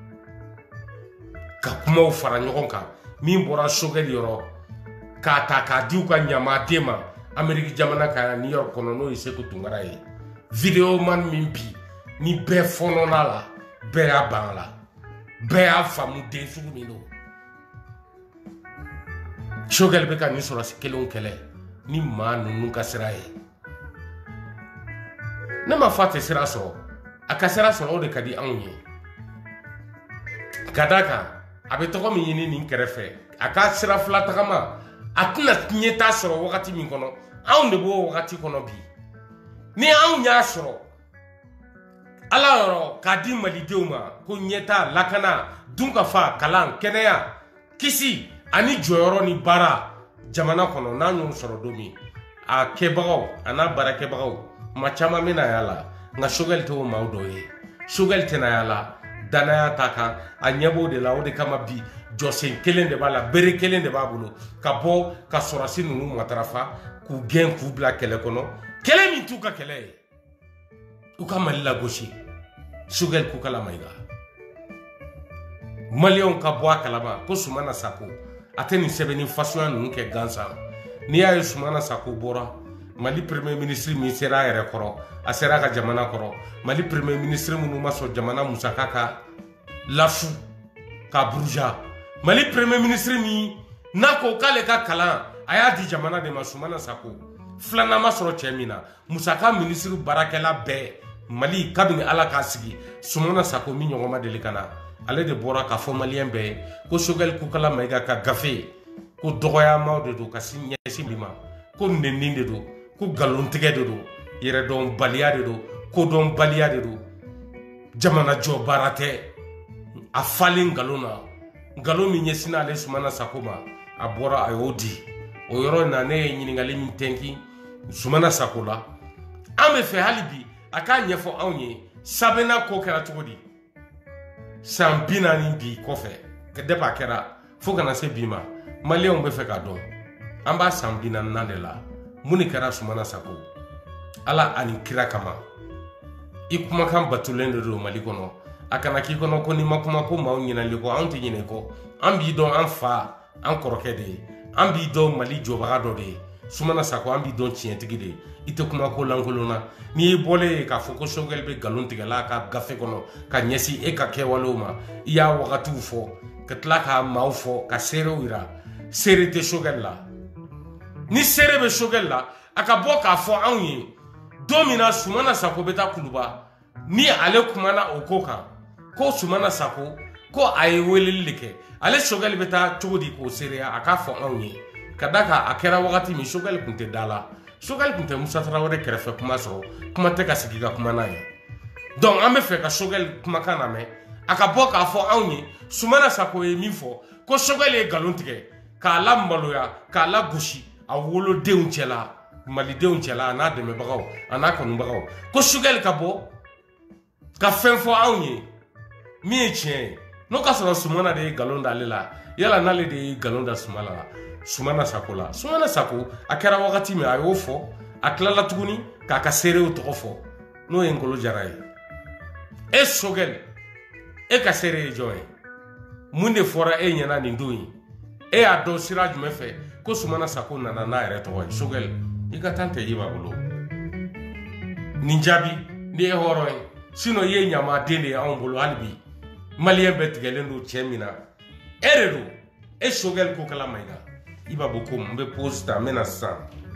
ka kumaw fara ɲɔgɔn kan min bɔra Choguel yɔrɔ k'a ta k'a di u ka ɲamaden ma Amérique jamana ka New York kɔnɔ n'o ye Seku Tunkara ye vidéo man min bi ni bɛɛ fɔnɔna la bɛɛ y'a ban a la bɛɛ y'a faamu den sugu min don Choguel bɛ ka nin sɔrɔdasi kelenw kɛlɛ ni maa ninnu ka sira ye ne ma fɔ a tɛ sira sɔrɔ a ka sira sɔrɔ o de ka di anw ye ka d'a kan a bɛ tɔgɔ min ɲini nin kɛrɛfɛ a ka sira fila tagama a tɛna ɲɛtaa sɔrɔ wagati min kɔnɔ anw de b'o wagati kɔnɔ bi ni anw y'a sɔrɔ Ala yɔrɔ k'a di malidenw ma ko ɲɛtaa lakana dunkafa kalan kɛnɛya kisi ani jɔyɔrɔ ni baara jamana kɔnɔ n'an y'o sɔrɔ don min a kɛbagaw a n'a baarakɛbagaw ma caman bɛ na y'a la nka Choguel t'o maaw dɔ ye Choguel tɛna y'a la danaya t'a kan a ɲɛ b'o de la o de kama bi jɔsen kelen de b'a la bere kelen de b'a bolo ka bɔ ka sɔrɔdasi ninnu matarafa k'u gɛn k'u bila kɛlɛ kɔnɔ kɛlɛ min t'u ka kɛlɛ ye u ka Mali lagosi Choguel kukala Mayiga maliyɛnw ka bɔ a kalama ko Sumana Sako a tɛ nin sɛbɛnni fasuguya ninnu kɛ gansan n'i y'a ye Sumana Sako bɔra Mali premier ministre min sera yɛrɛ kɔrɔ a sera ka jamana kɔrɔ Mali premier ministre minnu ma sɔn jamana musaka ka lafu ka buruja Mali premier ministre min n'a ko k'ale ka kalan a y'a di jamana de ma Sumana Sako filanan ma sɔrɔ cɛ min na musaka ministre baarakɛla bɛɛ Mali kabini Ala k'a sigi Sumana Sako min ɲɔgɔn ma deli ka na ale de bɔra k'a fɔ maliyɛn bɛɛ ko Choguel Koukala Mayiga ka gafe ko dɔgɔyamaw de don ka ɲɛsin bi ma ko nɛni de don ko galontigɛ de don yɛrɛdɔn baliya de don kodɔn baliya de don jamana jɔ baara tɛ a falen ngalon na ngalon min ɲɛsin ale Sumana Sako ma a bɔra a y'o di o yɔrɔ in na ne ye ɲininkali min tɛnki Sumana Sako la an bɛ fɛ hali bi a k'a ɲɛfɔ anw ye Sabena ko kɛra cogo di san 40 bi kɔfɛ ka depuis a kɛra fo kana se bi ma maliyɛnw bɛ fɛ k'a dɔn an b'a san 40 de la mun de kɛra Sumana Sako Ala ani kira kama i kumakan batulen de don Mali kɔnɔ a kana k'i kɔnɔ ko n'i ma kuma ko maaw ɲinɛli kɔ anw tɛ ɲinɛ kɔ an b'i dɔn an fa an kɔrɔkɛ de ye an b'i dɔn Mali jɔbaga dɔ de ye Sumana Sako an b'i dɔn tiɲɛtigi de ye i tɛ kuma ko lankolon na n'i ye bɔlen ye k'a fɔ ko Choguel bɛ galon tigɛla ka gafe kɔnɔ ka ɲɛsin e ka kɛwalew ma i y'a wagatiw fɔ ka tila k'a maaw fɔ ka seerew yira seere tɛ Choguel la ni seere bɛ Choguel la a ka bɔ k'a fɔ anw ye don min na Sumana Sako bɛ taa Kuluba ni ale kumana o ko kan ko Sumana Sako ko a ye weleli de kɛ ale Choguel bɛ taa cogo di k'o seereya a k'a fɔ anw ye ka da kan a kɛra wagati min Choguel tun tɛ da la Choguel tun tɛ Musa Tarawele kɛrɛfɛ kuma sɔrɔ kuma tɛ ka sigi ka kuma n'a ye donc an bɛ fɛ ka Choguel kumakan lamɛn a ka bɔ k'a fɔ anw ye Sumana Sako ye min fɔ ko Choguel ye galon tigɛ k'a la maloya k'a la gosi a wolodenw cɛla malidenw cɛla a n'a dɛmɛbagaw a n'a kanubagaw ko Choguel ka bɔ ka fɛn fɔ anw ye min ye tiɲɛ ye n'o ka sɔrɔ Sumana de ye galon d'ale la yala n'ale de ye galon da Sumana Sako la Sumana Sako a kɛra wagati min a y'o fɔ a tilala tuguni k'a ka seerew tɔgɔ fɔ n'o ye Ngolo Jara ye e Choguel e ka seere ye jɔn ye mun de fɔra e ɲɛna nin don ye e y'a dɔn sira jumɛn fɛ ko Sumana Sako nana n'a yɛrɛ tɔgɔ ye Choguel i ka tan tɛ i b'a bolo nin jaabi ni ye hɔrɔn ye sinon i ye ɲamaden de ye anw bolo hali bi maliyɛn bɛɛ tigɛlen don cɛ min na e de don e Choguel Koukala Mayiga i b'a bɔ ko n bɛ pause ta n bɛ na sisan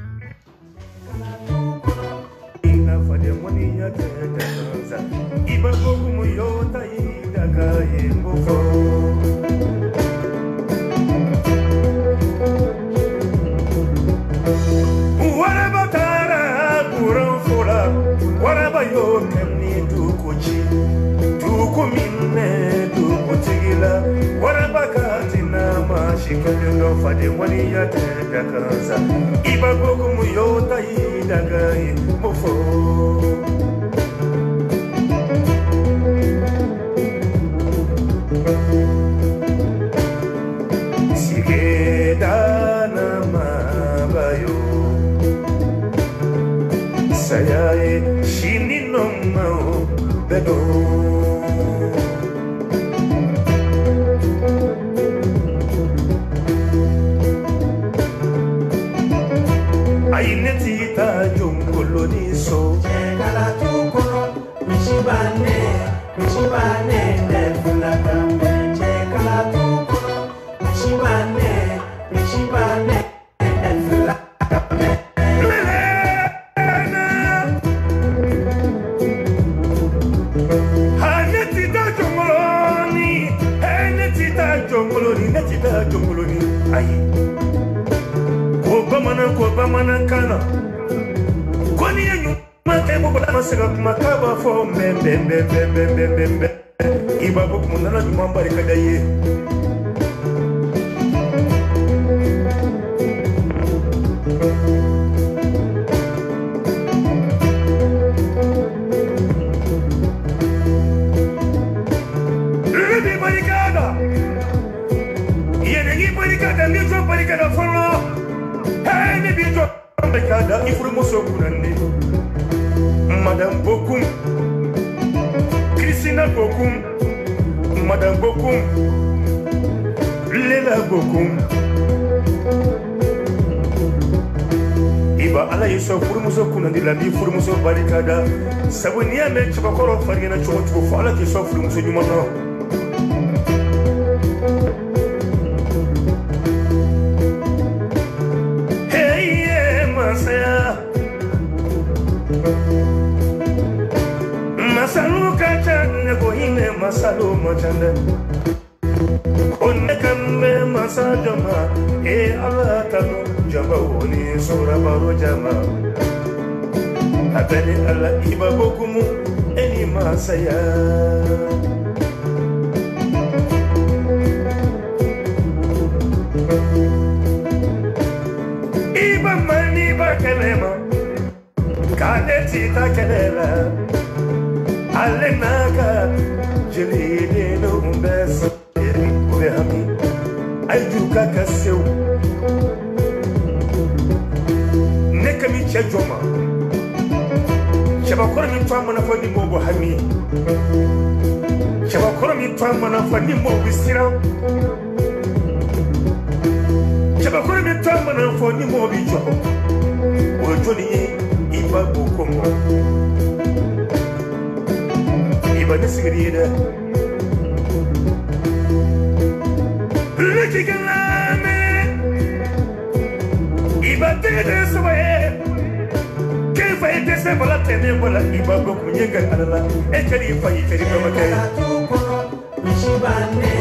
Madame Bokoum, Christina Bokoum, Madame Bokoum, Lela Bokoum, iba ala yeso furumuso kunandi landi furumuso barikada sabu niya me chibakoro farina chocho fo ala yeso furumuso nyumano hey masaya masalu kacha ne bohine masalu machande onne kambe masajama e ala tanu jama woni sura baro jama abani ala iba bokumu eni masaya iba mani ba kelema kaleti ta kelela alenaka jelide no umbes eri ubehami ayuka kaseu nekami chejoma chabakora mi twama na fani mobo hami chabakora mi twama na fani mobo sira chabakora mi twama na fani mobo jo ojoni iba bokomo iba nesigirida lekigalame iba tede soye kefa ete se bola tene bola iba boku nyenga alala ekari fa yiteri baba kay mishibane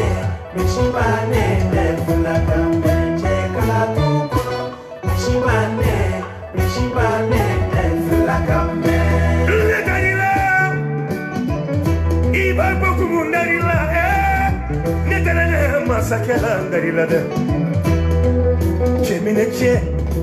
defula kambe chekala tuko mishibane defula kambe lekarila iba boku mundarila netana masakela ndarila de chemine che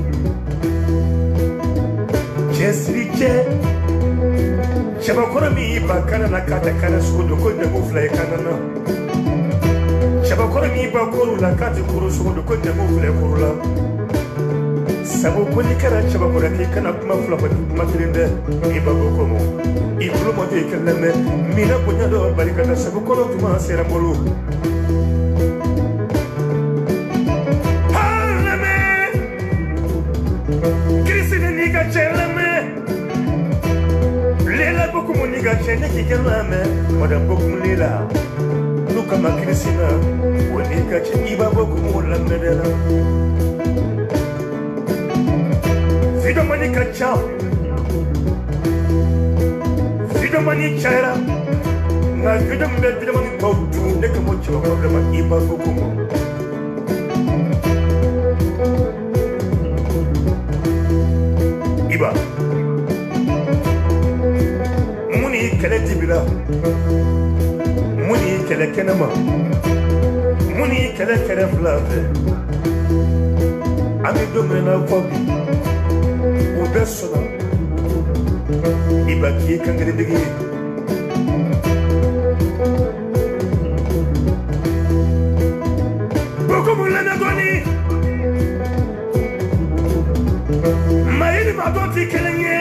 Jesriche Chabakora mi bakana na kata kana sudo ko de mufla kana Chabakora mi bakuru la kata kuru sudo ko de mufla kurula Sabu ko ni kara chabakora ke kana kuma fla ba kuma kirinde ibabo komo ibulu mo de keleme mina kunya do barikata sabu ko tuma sera molu Halame Krisine ni ka chelame Beaucoup mon nigga chene qui kelame madame beaucoup lila luka makrisina woniga che iba beaucoup mon la medela fido mani kacha fido mani chaira na fido mani totu ne que mo chwa problema iba beaucoup mo iba kele dibila muni kele kenema muni kele kele flave ami domena fobi o besona ibaki kangere digi boko mulana goni maili madoti kelenye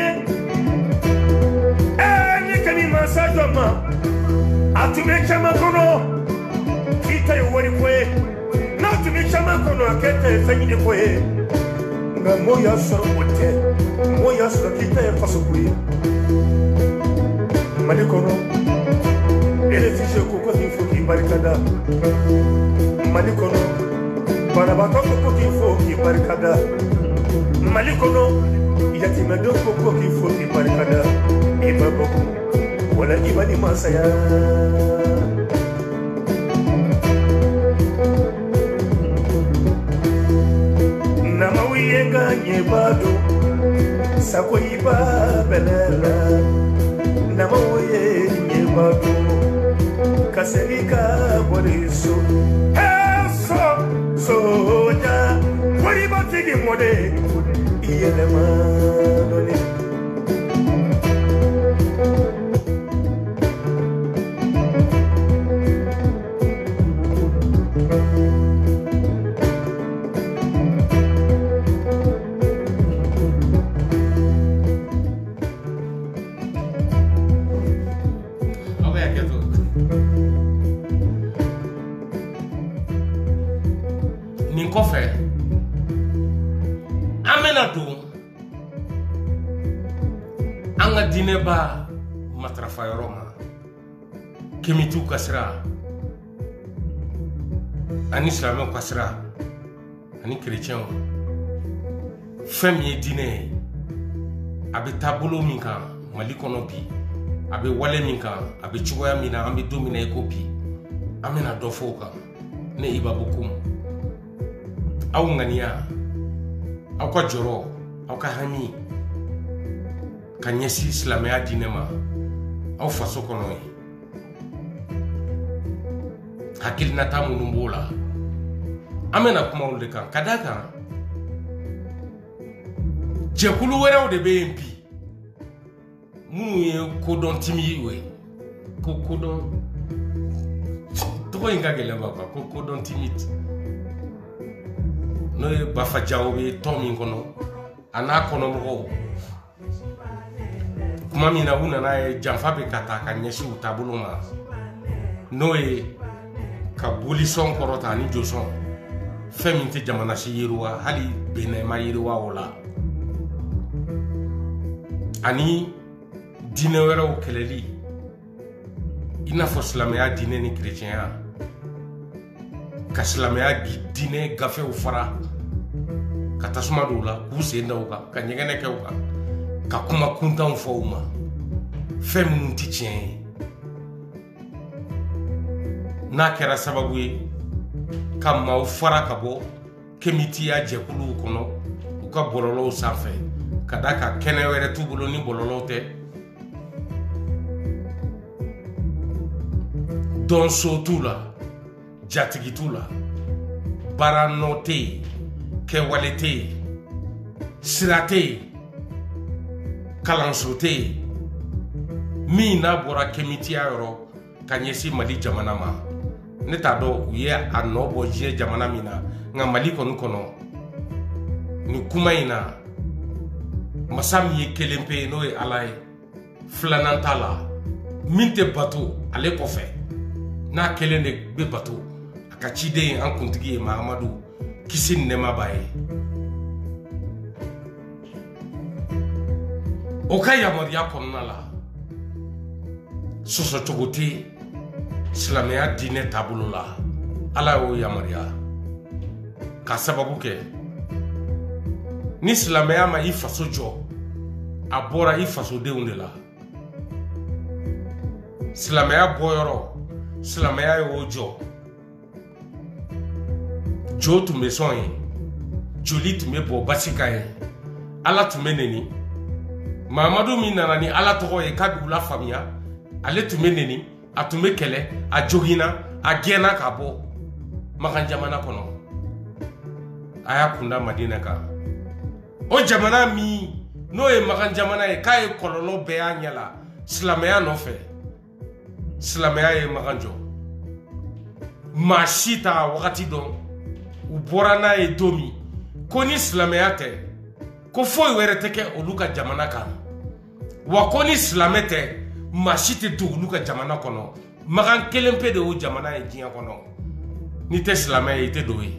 Sajama atumecha kono kita yori kwe na atumecha kono akete fanyine kwe nga moya soro wote moya soro kita ya fasukuri malikono ele fishe koko kifuki barikada malikono barabaka koko kifuki barikada malikono yatima do koko kifuki barikada ibaboko wala ibadi masaya nama wiyenga nyebado sako iba belela nama wiye nyebado kaselika boriso soja wali batigi mode iyelema doni Anga dine ba matrafa yoroma kemitu kasra ani islamien kasra ani chrétien femme dine abe tabolo minka mali kono bi abe wale minka abe chugoya mina ambe domina ekopi amena dofoka ne ibabukum aw ngania aw ka joro aw ka hani kanyesi islamia dinema aw faso kono hakil natamu numbola amena kuma ulde kan kadaka jekulu weraw de BNP munu ye kodon timi we ko kodon to inga gele baba ko kodon timit no e bafa jawbe tomi kono ana kono mo kuma mina una na e jamfa be kata ka nyesi utabulu ma no e ka buli son korota ni joson feminti jamana si yiruwa hali bene ma yiruwa wala ani dine wera o keleli ina fo islamia dine ni chrétien ya ka islamia dine gafe o fara ka tasuma dola ku se ndawka ka nyegene kewka ka kuma kuntan fo uma fem ti tien na kera sababu ka ma fara ka bo kemiti ya jekulu kono ka bololo safe kadaka kene were tubulo ni bololo te don so tula jatigi tula baranote kewalete sirate kalansote mina bora kemiti ya yoro kanyesi mali jamana ma neta do uye anobo je jamana mina nga mali kono ni kuma ina masam ye kelempe no e alay flanantala minte bato ale kofe na kelende be bato akachide an kuntigi Mahamadou kisin ne mabaye okaya moria konnala soso togote islamia dine tabulula ala o yamaria ka sababu ke ni islamia ma ifaso jo abora ifaso de undela islamia boyoro islamia yo jo jo tu me son joli tu me bo basika ala tu meneni Mahamadou minana ni ala togo e kabula famia ale tu meneni atume kele a jogina a gena kabo makan jamana kono aya kunda madina ka o jamana mi no e makan jamana e kai kololo be anyala islamia no fe islamia e makanjo mashita wakati don uborana e domi koni islamia te ko foi were teke oluka jamana kan wa koni islamete mashite duguluka jamana kono magan kelempe de o jamana e jiya kono ni te islamia e te doyi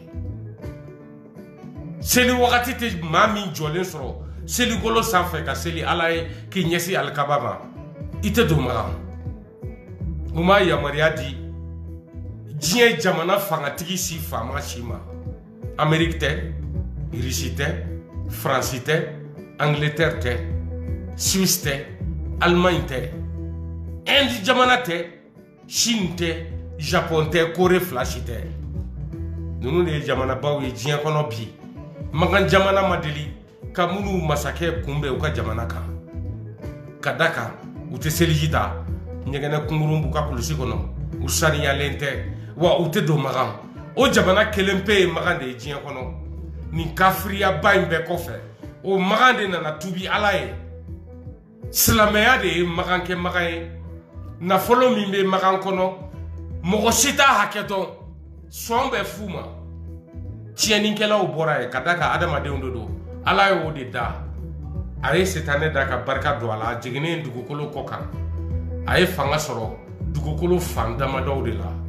seli wakati te mami jolen soro seli golo sanfe ka seli alaye ki nyesi alkabama ite do magan uma ya mariadi jiya jamana fangatigi si fama shima Amérique te Russie te France te Angleterre te Suisse te Allemagne te Inde jamana te Chine te Japon te Corée flash te nunu de jamana bawe jiya kono bi magan jamana madeli kamunu masake kumbe uka jamana ka kadaka ute selijita nyegene kumurumbu ka kulusi kono usani ya lente wa ute do magan o jamana kelempe magan de jiya kono ni kafriya baimbe kofe o magan de na tubi alaye silamaya de magan ke magan na folo mimbe magan kono mogo sita haketon sombe fuma tieni kela o bora e kadaka adama de ndodo alaye o de da aye setane da ka barka do ala jigine dugukolo kokan aye fanga soro dugukolo fandama do de la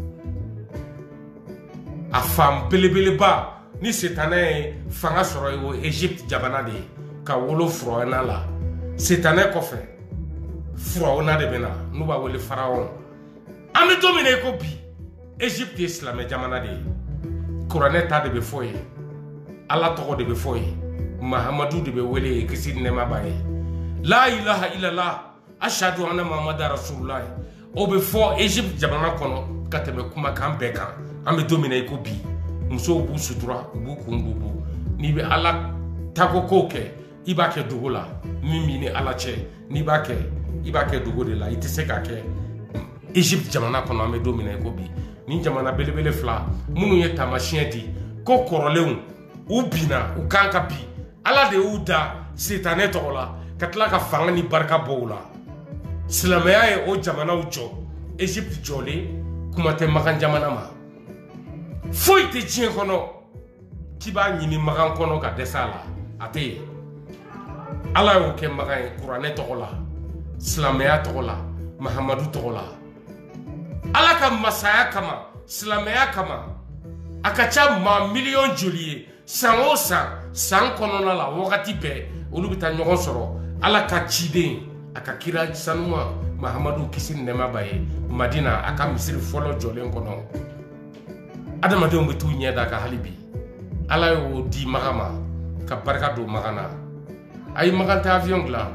a fam belebele ba ni setane fanga soro o Egypte jabana de ka wolo fro na la setane kofe furaona de bena n'u b'a wele pharaon an bɛ don min na ko bi Égypte ye silamɛ jamana de ye kuranɛ ta de bɛ fɔ ye Ala tɔgɔ de bɛ fɔ ye Mahamadu de bɛ wele ye kisi ni nɛɛma b'a ye la ilaha illallah ashhadu anna muhammadar rasulullah o bɛ fɔ Égypte jamana kɔnɔ ka tɛmɛ kumakan bɛɛ kan an bɛ don min na ko bi musow b'u sutura u b'u kun bubu n'i bɛ Ala tako ko kɛ i b'a kɛ dogo la min b'i ni Ala cɛ n'i b'a kɛ i b'a kɛ dogo de la i tɛ se k'a kɛ Égypte jamana kɔnɔ an bɛ don min na ko bi ni jamana belebele fila minnu ye taamasiyɛn di ko kɔrɔlenw u binna u kan ka bi Ala de y'u da sitanɛ tɔgɔ la ka tila ka fanga ni barika bɔ u la silamɛya ye o jamanaw jɔ Égypte jɔlen kuma tɛ Magan jamana ma foyi tɛ diɲɛ kɔnɔ k'i b'a ɲini Magan kɔnɔ ka dɛsɛ a la a tɛ yen Ala y'o kɛ Magan ye kuranɛ tɔgɔ la silamɛya tɔgɔ la Mahamadu tɔgɔ la Ala ka masaya kama silamɛya kama a ka ca maa miliyɔn joli ye san o san kɔnɔna la wagati bɛɛ olu bɛ taa ɲɔgɔn sɔrɔ Ala ka ciden a ka kira sanuma Mahamadu kisi ni nɛɛma b'a ye Madina a ka misiri fɔlɔ jɔlen kɔnɔ adamadenw bɛ t'u ɲɛ da ka hali bi Ala y'o di Magan ma ka barika don Magan na a ye Magan tɛ avion dilan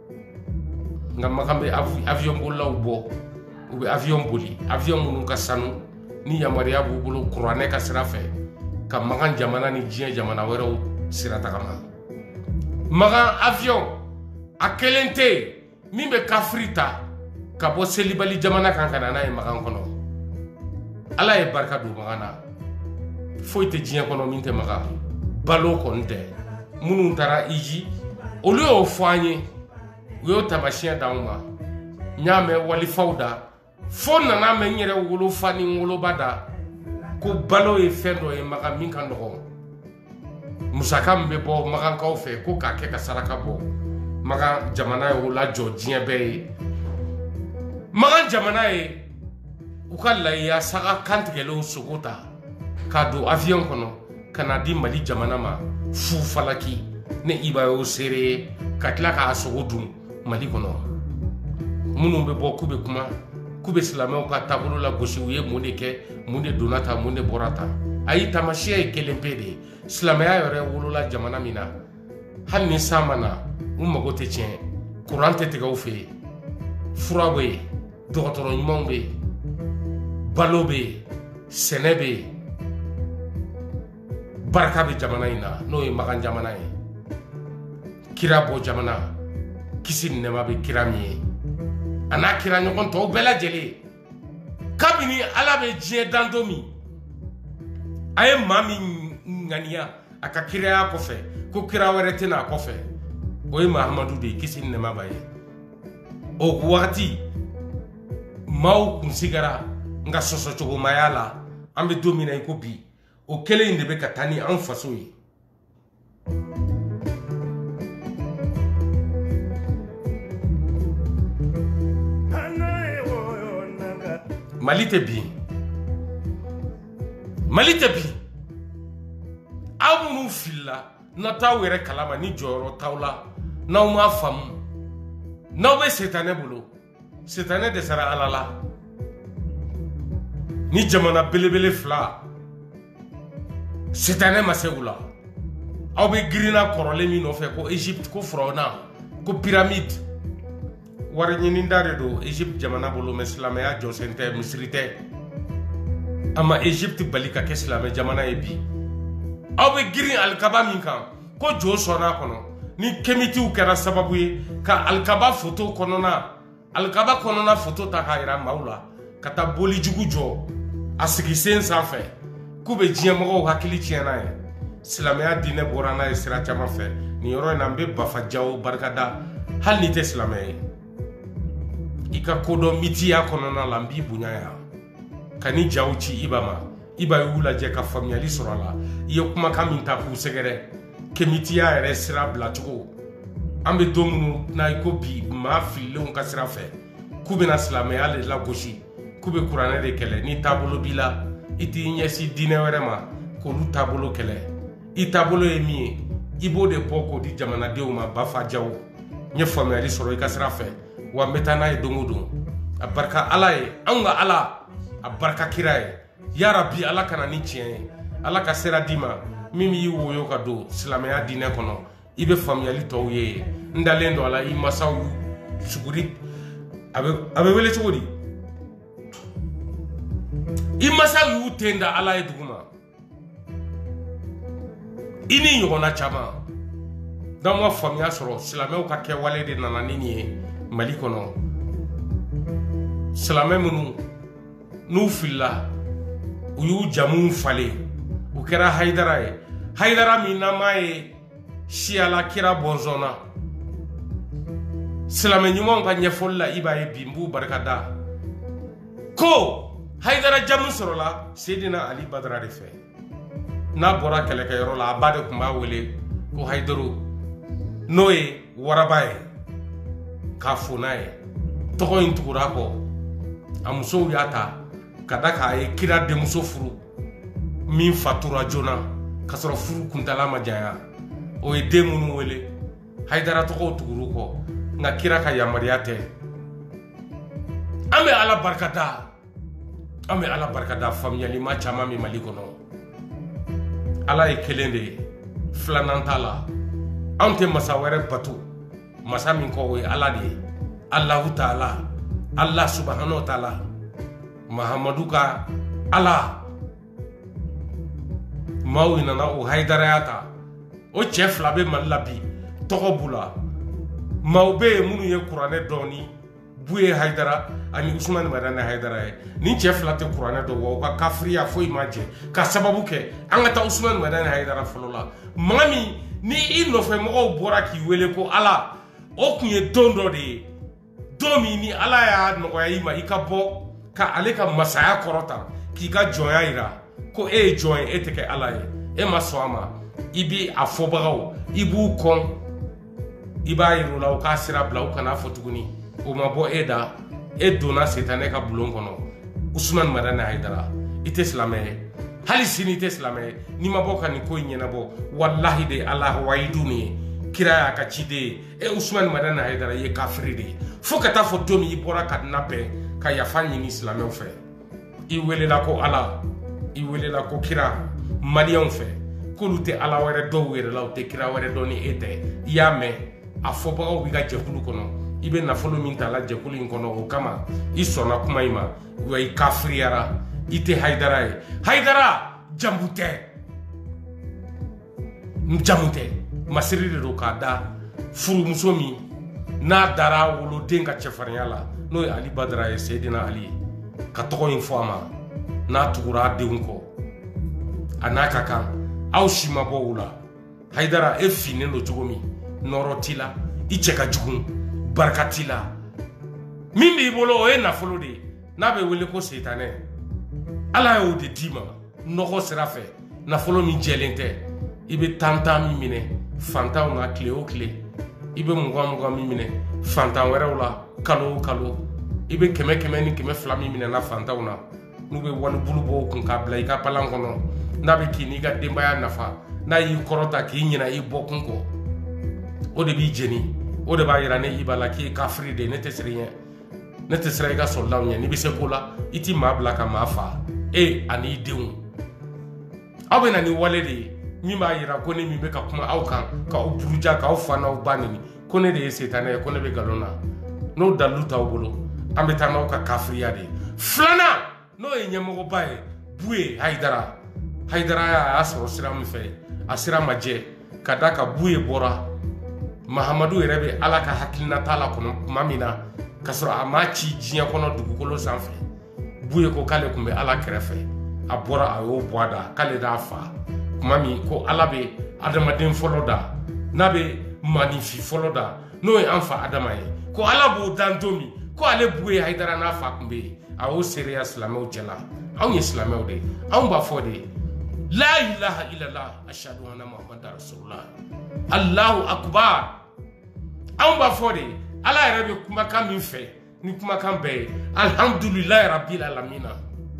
nka Magan bɛ avion bolilaw bɔ u bɛ avion boli avion minnu ka sanu ni yamaruya b'u bolo kuranɛ ka sira fɛ ka Magan jamana ni diɲɛ jamana wɛrɛw sira tagama Magan avion a kelen tɛ yen min bɛ kafiri ta ka bɔ selibali jamana kan ka na n'a ye Magan kɔnɔ Ala ye barika don Magan na foyi tɛ diɲɛ kɔnɔ min tɛ Magan balo kɔni tɛ minnu taara Iji olu y'o fɔ an ye u y'o taamasiyɛn d'anw ma n y'a mɛn walifaw da fo nana mɛn n yɛrɛ wolofa ni n woloba da ko balo ye fɛn dɔ ye Magan min ka nɔgɔn musaka min bɛ bɔ Magankaw fɛ ko k'a kɛ ka saraka bɔ Magan jamana ye o lajɔ diɲɛ bɛɛ ye Magan jamana ye u ka layiya saga kantigɛlenw sogo ta k'a don avion kɔnɔ ka na di Mali jamana ma fu falaki ne Iba y'o seere ye ka tila k'a sogo dun Mali kɔnɔ minnu bɛ bɔ k'u bɛ kuma k'u bɛ silamɛw ka taabolo la gosi u ye mun de kɛ mun de donna ta mun de bɔra ta ayi taamasiyɛn ye kelen pe de ye silamɛya yɛrɛ wolola jamana min na hali ni san ma na u mago tɛ tiɲɛ kuran tɛ tigɛ u fɛ yen fura bɛ yen dɔgɔtɔrɔ ɲumanw bɛ yen balo bɛ yen sɛnɛ bɛ yen barika bɛ jamana in na n'o ye Magan jamana ye kira bɔ jamana kisi ni nɛɛma bɛ kira min ye a n'a kira ɲɔgɔn tɔw bɛɛ lajɛlen kabini Ala bɛ diɲɛ dan don min a ye maa min ŋaniya a ka kiraya kɔfɛ ko kira wɛrɛ tɛ n'a kɔfɛ o ye Mahamadu de ye kisi ni nɛɛma b'a ye o wagati maaw kun sigara nka sɔsɔcogomaya la an bɛ don min na i ko bi o kelen in de bɛ ka taa ni an faso ye Mali tɛ bin aw minnu filila na t'aw yɛrɛ kalama ni jɔyɔrɔ t'aw la n'aw m'a faamu n'aw bɛ sitanɛ bolo sitanɛ dɛsɛra Ala la ni jamana belebele fila sitanɛ ma se u la aw bɛ girinna kɔrɔlen min nɔfɛ ko Égypte ko Faraona ko pyramide wari ɲininda de don Égypte jamana bolo mɛ silamɛya jɔsen tɛ misiri tɛ a ma Égypte bali ka kɛ silamɛ jamana ye bi aw bɛ girin alikaba min kan ko jo sɔnna a kɔnɔ ni kemitiw kɛra sababu ye ka alikaba foto kɔnɔna foto ta k'a yira maaw la ka taa bolijugu jɔ a sigi sen sanfɛ k'u bɛ diɲɛmɔgɔw hakili tiɲɛ n'a ye silamɛya diinɛ bɔra n'a ye sira caman fɛ nin yɔrɔ in na n bɛ Bafajaw barikada hali n'i tɛ silamɛ ye i ka kodɔn mitiya kɔnɔna la n b'i bonya yan ka ni jaw ci Iba ma Iba y'u lajɛ ka faamuyali sɔrɔ a la i ye kumakan min ta k'u sɛgɛrɛ kemitiya yɛrɛ sira bila cogo an bɛ don minnu na i ko bi maa fililenw ka sira fɛ k'u bɛna silamɛya de lagosi k'u bɛ kuranɛ de kɛlɛ ni taabolo b'i la i t'i ɲɛsin diinɛ wɛrɛ ma k'olu taabolo kɛlɛ i taabolo ye min ye i b'o de bɔ k'o di jamanadenw ma Bafajaw n ye faamuyali sɔrɔ i ka sira fɛ wa n bɛ taa n'a ye don o don a barika ala ye anw ka ala a barika kira ye yarabi ala kana ni tiɲɛ ye ala ka sera d'i ma min b'i woyo ka don silamɛya diinɛ kɔnɔ i bɛ faamuyali tɔw ye n dalen don a la i masaw suguri a bɛ wele cogo di i masaw y'u ten da ala ye duguma i ni ɲɔgɔnna caman n'an ma faamuya sɔrɔ silamɛw ka kɛwale de nana ni nin ye mali kɔnɔ silamɛ minnu n'u filila u y'u jamuw falen u kɛra hayidara ye hayidara min n'an m'a ye siyala kira bɔnsɔn na silamɛ ɲumanw ka ɲɛfɔli la i b'a ye bi n b'u barikada ko hayidara jamu sɔrɔla Seydina Ali Badara de fɛ n'a bɔra kɛlɛkɛyɔrɔ la a ba de tun b'a wele ko Hayidaru n'o ye waraba ye k'a fo n'a ye tɔgɔ in tugura kɔ a musow y'a ta ka da k'a ye kira denmuso furu min fatura joona k'a sɔrɔ furu kuntala ma janya o ye den minnu wele Hayidara tɔgɔw tuguru kɔ nka kira ka yamaruya tɛ an bɛ ala barikada an bɛ ala barikada faamuyali ma caman bɛ Mali kɔnɔ ala ye kelen de ye filanan t'a la anw tɛ masa wɛrɛ bato masa min kɔ o ye ala de ye Allahu Taala Allah subhanahu wa taala Mahamadu ka ala maaw nana o Hayidaraya ta o cɛ fila bɛ Mali la bi tɔgɔ b'u la maaw bɛ yen minnu ye kuranɛ dɔn ni Buye Hayidara ani Usmani Madani Hayidara ye ni cɛ fila tɛ kuranɛ dɔn wa u ka kafiriya foyi ma jɛ ka sababu kɛ an ka taa Usmani Madani Hayidara fɔlɔ la maa min ni i nɔfɛ mɔgɔw bɔra k'i wele ko ala o tun ye don dɔ de ye don min ni ala y'a nɔgɔya i ma i ka bɔ ka ale ka masaya kɔrɔta k'i ka jɔnya yira ko e ye jɔn ye e tɛ kɛ ala ye e ma sɔn a ma i b'i a fɔbagaw i b'u kɔn i b'a yira u la u k'a sira bila u kana fɔ tuguni o ma bɔ e da e donna Setanɛ ka bulon kɔnɔ Usmani Madani Hayidara i tɛ silamɛ ye hali sini i tɛ silamɛ ye n'i ma bɔ ka nin ko in ɲɛnabɔ walahi de ala wayidu nin ye kira y'a ka ciden ye e Usmani Madani Hayidara i ye kafiri de ye fo ka taa fɔ don min i bɔra ka labɛn ka yafa ɲini silamɛw fɛ i welela ko ala i welela ko kira maliyɛnw fɛ k'olu tɛ ala wɛrɛ dɔw yɛrɛ la u tɛ kira wɛrɛ dɔn ni e tɛ i y'a mɛn a fɔbagaw b'i ka jɛkulu kɔnɔ i bɛ nafolo min ta la jɛkulu in kɔnɔ o kama i sɔnna kuma in ma wa i kafiriyara i tɛ Hayidara ye Hayidara jamu tɛ masiri de don k'a da furumuso min n'a dara woloden ka cɛfarinya la n'o ye Ali Badara ye Seydina Ali ye ka tɔgɔ in fɔ a ma n'a tugura a denw kɔ a n'a ka kan aw si ma bɔ o la Hayidara e finnen don cogo min nɔrɔ t'i la i cɛ ka jugu barika t'i la min b'i bolo o ye nafolo de ye n'a bɛ wele ko Setanɛ ala y'o de d'i ma nɔgɔ sira fɛ nafolo min jɛlen tɛ i bɛ tan min minɛ fantanw na tile o tile i bɛ 20 min minɛ fantan wɛrɛw la kalo o kalo i bɛ 100 ni 200 min minɛ na fantanw na n'u bɛ wali bulu bɔ o kun k'a bila i ka palan kɔnɔ n'a bɛ k'i n'i ka denbaya nafa n'a y'i kɔrɔta k'i ɲinɛ i bɔ kun kɔ o de b'i jeni o de b'a yira ne i b'a la k'i ye kafiri de ye ne tɛ siran ɲɛ ne tɛ siran i ka sɔrɔdaw ɲɛ n'i bɛ se ko la i t'i maa bila ka maa faa e ani i denw aw bɛ na ni wale de ye min b'a yira ko ne min bɛ ka kuma aw kan k'aw buruja k'aw fa n'aw ba neni ko ne de ye Setanɛ ye ko ne bɛ nkalon na n'o dalilu t'aw bolo an bɛ taa n'aw ka kafiriya de ye filanan n'o ye ɲɛmɔgɔba ye Buye Hayidara Hayidara y'a sɔrɔ sira min fɛ a sira ma jɛ ka da ka Buye bɔra Mahamadu yɛrɛ bɛ ala ka hakilina t'a la kɔnɔ tuma min na ka sɔrɔ a ma ci diɲɛ kɔnɔ dugukolo sanfɛ Buye ko k'ale tun bɛ ala kɛrɛfɛ a bɔra a y'o bɔ a da k'ale d'a fa tuma min ko ala bɛ adamaden fɔlɔ da n'a bɛ maninfin fɔlɔ da n'o ye an fa Adama ye ko ala b'o dan don min ko ale Buye Hayidara n'a fa tun bɛ yen a y'o seereya silamɛw cɛla anw ye silamɛw de ye anw b'a fɔ de la ilaha illallah ashhadu anna muhammadar rasulullah Allahu akbar anw b'a fɔ de ala yɛrɛ bɛ kumakan min fɛ ni kumakan bɛɛ ye alhamdulilahi rabbil alamina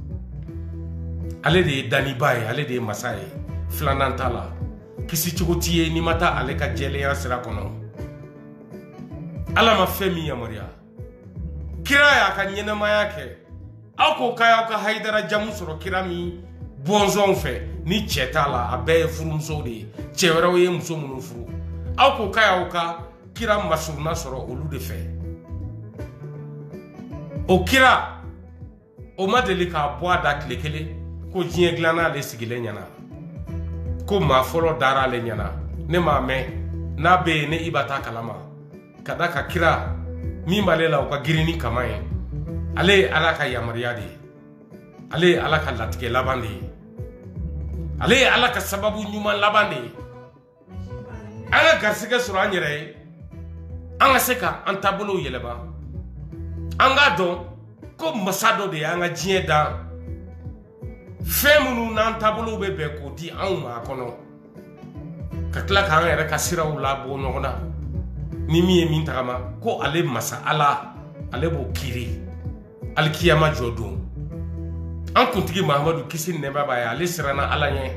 ale de ye daniba ye ale de ye masa ye filanan t'a la kisi cogo t'i ye n'i ma taa ale ka jɛlenya sira kɔnɔ ala ma fɛn min yamaruya kira y'a ka ɲɛnɛmaya kɛ aw ko k'a y'aw ka Hayidara jamu sɔrɔ kira min bɔnsɔnw fɛ ni cɛ t'a la a bɛɛ ye furumusow de ye cɛ wɛrɛw ye muso minnu furu aw ko k'a y'aw ka kira masuruna sɔrɔ olu de fɛ o kira o ma deli k'a bɔ a da tile kelen ko diɲɛ dilanna ale sigilen ɲɛna ko maa fɔlɔ dara ale ɲɛna ne m'a mɛn n'a bɛ yen ne i b'a ta kalama ka da ka kira min b'ale la o ka girin ni kama ye ale ye ala ka yamaruya de ye ale ye ala ka latigɛ laban de ye ale ye ala ka sababu ɲuman laban de ye an ka garisɛgɛ sɔrɔ an yɛrɛ ye an ka se ka an taabolow yɛlɛma an k'a dɔn ko masa dɔ de y'an ka diɲɛ dan fɛn minnu n'an taabolow bɛ bɛn k'o di anw ma a kɔnɔ ka tila k'an yɛrɛ ka siraw labɔ ɲɔgɔn na ni min ye min tagama ko ale masa ala ale b'o kiiri alikiyama jɔ don an kuntigi mahamadu kisi ni nɛɛma b'a ye ale siranna ala ɲɛ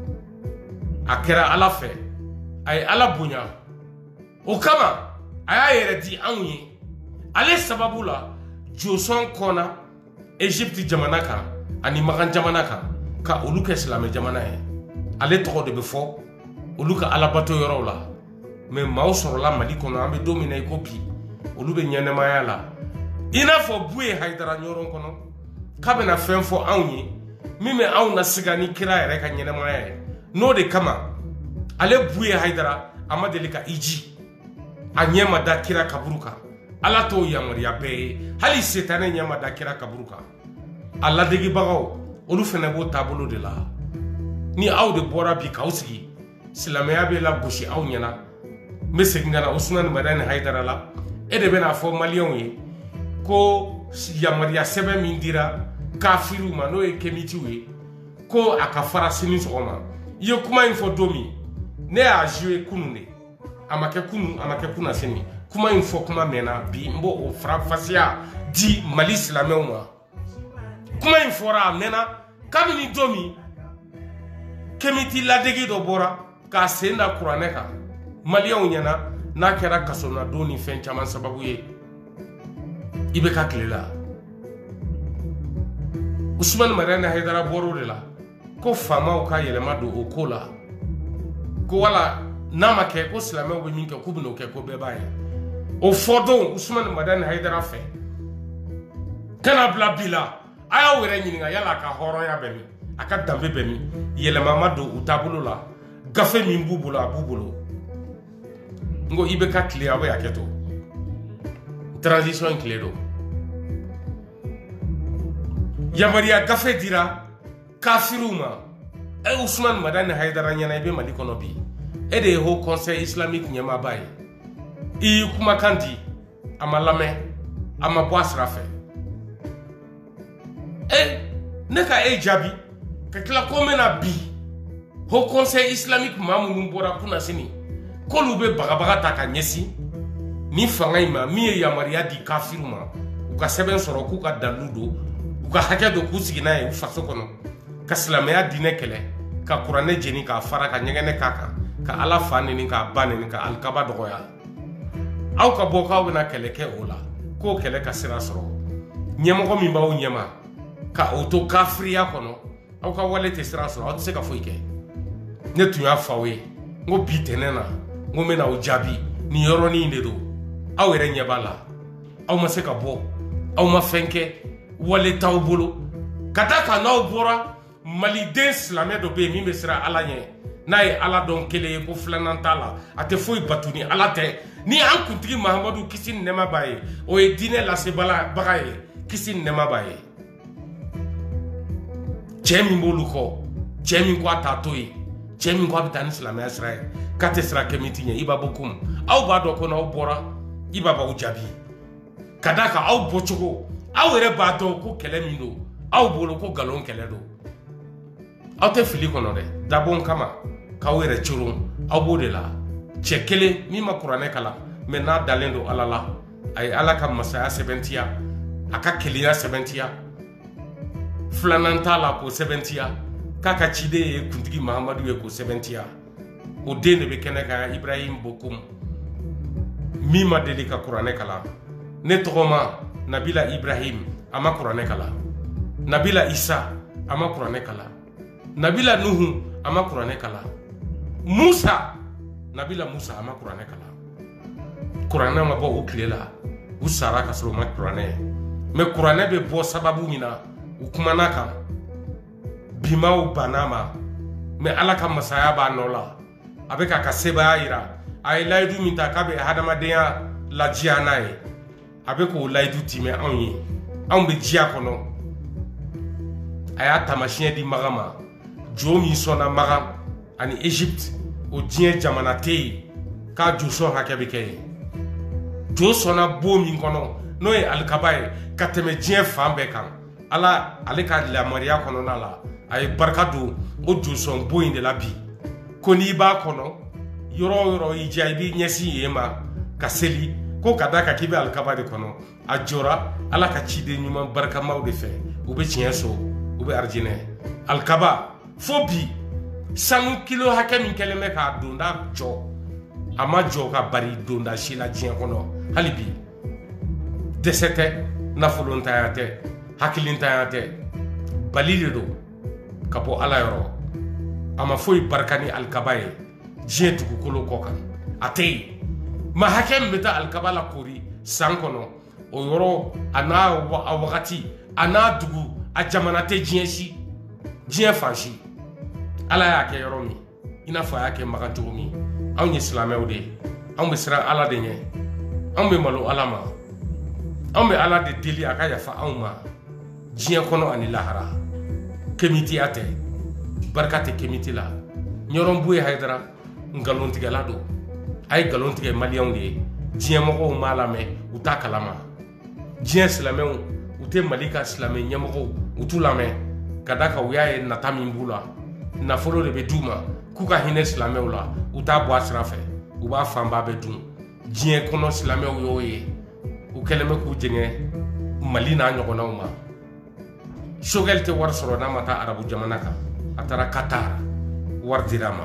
a kɛra ala fɛ a ye ala bonya o kama a y'a yɛrɛ di anw ye ale sababu la josɔn kɔnna Égypte jamana kan ani Magan jamana kan ka olu kɛ silamɛ jamana ye ale tɔgɔ de bɛ fɔ olu ka alabato yɔrɔw la mais maaw sɔrɔla Mali kɔnɔ an bɛ don min na i ko bi olu bɛ ɲɛnɛmaya la i n'a fɔ bu ye Hayidara ɲɔrɔn kɔnɔ k'a bɛna fɛn fɔ anw ye min bɛ anw na siga ni kira yɛrɛ ka ɲɛnɛmaya ye n'o de kama ale bu ye Hayidara a ma deli ka i ji a ɲɛ ma da kira kaburu kan ala t'o yamaruya bɛɛ ye hali setanɛ ɲɛ ma da kira kaburu kan a ladegibagaw olu fɛnɛ b'o taabolo de la ni aw de bɔra bi k'aw sigi silamɛya bɛ lagosi aw ɲɛna n bɛ segin ka na Usumani Madani Hayidara la e de bɛna fɔ maliyɛnw ye ko yamaruya sɛbɛn min dira kafiriw ma n'o ye kemitiw ye ko a ka fara sini sɔgɔma i ye kuma in fɔ don min ne y'a joué kunun de a ma kɛ kunun a ma kɛ kunna sini kuma in fɔ kuma mɛnna bi n b'o o farafasiya di Mali silamɛw ma kuma in fɔra a mɛnna kabini don min kemiti ladegi dɔ bɔra k'a sen da kuranɛ kan maliyɛnw ɲɛna n'a kɛra kasonadon ni fɛn caman sababu ye i bɛ ka tile la Usumani Madani Hayidara bɔr'o de la ko faamaw ka yɛlɛma don o ko la ko wala n'a ma kɛ ko silamɛw bɛ min kɛ k'u bɛn'o kɛ ko bɛɛ b'a ye o fɔ don Usumani Madani Hayidara fɛ kana bila bi la a y'aw yɛrɛ ɲininka yala a ka hɔrɔnya bɛ min a ka danbe bɛ min yɛlɛma ma don u taabolo la gafe min b'u bolo a b'u bolo n ko i bɛ ka tile a bɛ hakɛ to transition in tile don yamaruya gafe dira kafiriw ma e Usumani Madani Hayidara ɲɛna i bɛ Mali kɔnɔ bi e de ye Haut Conseil Islamique ɲɛmaaba ye i y'i kumakan di a ma lamɛn a ma bɔ a sira fɛ ne ka e jaabi ka tila ko n bɛna bi Haut Conseil Islamique maa minnu bɔra kunna sini k'olu bɛ bagabaga ta ka ɲɛsin ni fanga in ma min ye yamaruya di kafiriw ma u ka sɛbɛn sɔrɔ k'u ka dalilu don u ka hakɛ don k'u sigi n'a ye u faso kɔnɔ ka silamɛya diinɛ kɛlɛ ka kuranɛ jeni k'a fara ka ɲɛgɛnɛ k'a kan ka ala fa neni k'a ba neni ka alikaba dɔgɔya aw ka bɔ k'aw bɛna kɛlɛ kɛ o la k'o kɛlɛ ka sira sɔrɔ ɲɛmɔgɔ min b'aw ɲɛma ka o to kafiriya kɔnɔ aw ka wale tɛ sira sɔrɔ aw tɛ se ka foyi kɛ ne tun y'a fɔ aw ye n ko bi tɛnɛ na n ko n bɛna aw jaabi nin yɔrɔnin in de don aw yɛrɛ ɲɛ b'a la aw ma se ka bɔ aw ma fɛn kɛ wale t'aw bolo ka da kan n'aw bɔra maliden silamɛ dɔ bɛ yen min bɛ siran ala ɲɛ n'a ye ala dɔn kelen ye ko filanan t'a la a tɛ foyi batu ni ala tɛ ni an kuntigi mahamadu kisi ni nɛɛma b'a ye o ye diinɛ lasebaga ye kisi ni nɛɛma b'a ye cɛ min b'olu kɔ cɛ min ko a t'a to yen cɛ min ko a bɛ taa ni silamɛya sira ye k'a tɛ sira kɛmiti ɲɛ i b'a bɔ kun aw b'a dɔn ko n'aw bɔra i b'a b'aw jaabi ka da kan aw bɔcogo aw yɛrɛ b'a dɔn ko kɛlɛ min don aw bolo ko nkalon kɛlɛ don aw tɛ fili kɔnɔ dɛ dabɔ kama k'aw yɛrɛ coron aw b'o de la cɛ kelen min ma kuranɛ kalan mɛ n'a dalen don ala la a ye ala ka masaya sɛbɛntiya a ka kelenya sɛbɛntiya filanan t'a la k'o sɛbɛntiya k'a ka ciden ye kuntigi mahamadu ye k'o sɛbɛntiya o den de bɛ kɛnɛ kan Ibrahim Bokum min ma deli ka kuranɛ kalan ne tɔgɔma nabila Ibrahim ama kuranɛ kala nabila Isa ama kuranɛ kala nabila Nuhu ama kuranɛ kala Musa nabila Musa ama kuranɛ kala kuranɛ ma bɔ o tile la u sara ka sɔrɔ u ma kuranɛ mais kuranɛ bɛ bɔ sababu min na u kumana kan bimaw banna ma mais Ala ka masaya b'a nɔ la a bɛ k'a ka sebaya yira a ye layidu min ta k'a bɛ hadamadenya lajiya n'a ye a bɛ k'o layidu timɛ anw ye anw bɛ diya kɔnɔ a y'a taamasiyɛn di Magan ma jo min sɔnna Magan ani Egypte o diɲɛ jamana tɛ yen k'a jo sɔn hakɛ bɛ kɛ yen jo sɔnna bon min kɔnɔ n'o ye alikaba ye ka tɛmɛ diɲɛ fan bɛɛ kan Ala ale ka lamariya kɔnɔna la a ye barika don o jo sɔn bon in de la bi ko n'i b'a kɔnɔ yɔrɔ o yɔrɔ y'i diya i b'i ɲɛsin yen ma ka seli ko ka da kan k'i bɛ alikaba de kɔnɔ a jɔra Ala ka ciden ɲuman barikamaw de fɛ u bɛ tiɲɛ so u bɛ arijinɛ alikaba fo bi sanu kilo hakɛ min kɛlen bɛ k'a donda jɔ a ma jɔ ka bari donda si la diɲɛ kɔnɔ hali bi dɛsɛ tɛ nafolotanya tɛ hakilintanya tɛ bali de don ka bɔ Ala yɔrɔ a ma foyi barika ni alikaba ye diɲɛ dugukolo kɔ kan a tɛ yen ma hakɛ min bɛ taa alikaba la kori san kɔnɔ o yɔrɔ a n'a wagati a n'a dugu a jamana tɛ diɲɛ fan si Ala y'a kɛ yɔrɔ min i n'a fɔ a y'a kɛ Magan cogo min anw ye silamɛw de ye anw bɛ siran Ala de ɲɛ anw bɛ malo Ala ma anw bɛ Ala de deli a ka yafa anw ma diɲɛ kɔnɔ ani lahara kemitiya tɛ barika tɛ kemiti la ɲɔrɔn Buye Hayidara nkalontigɛla don a ye nkalon tigɛ maliyɛnw de ye diɲɛ mɔgɔw m'a lamɛn u t'a kalama diɲɛ silamɛw u tɛ Mali ka silamɛ ɲɛmɔgɔw u t'u lamɛn ka da kan u y'a ye nata min b'u la nafolo de bɛ d'u ma k'u ka hinɛ silamɛw la u t'a bɔ a sira fɛ u b'a fanba bɛɛ dun diɲɛ kɔnɔ silamɛw y'o ye u kɛlen bɛ k'u jɛngɛ Mali n'a ɲɔgɔnnaw ma Choguel tɛ wari sɔrɔ n'a ma taa arabu jamana kan a taara Qatar wari dira a ma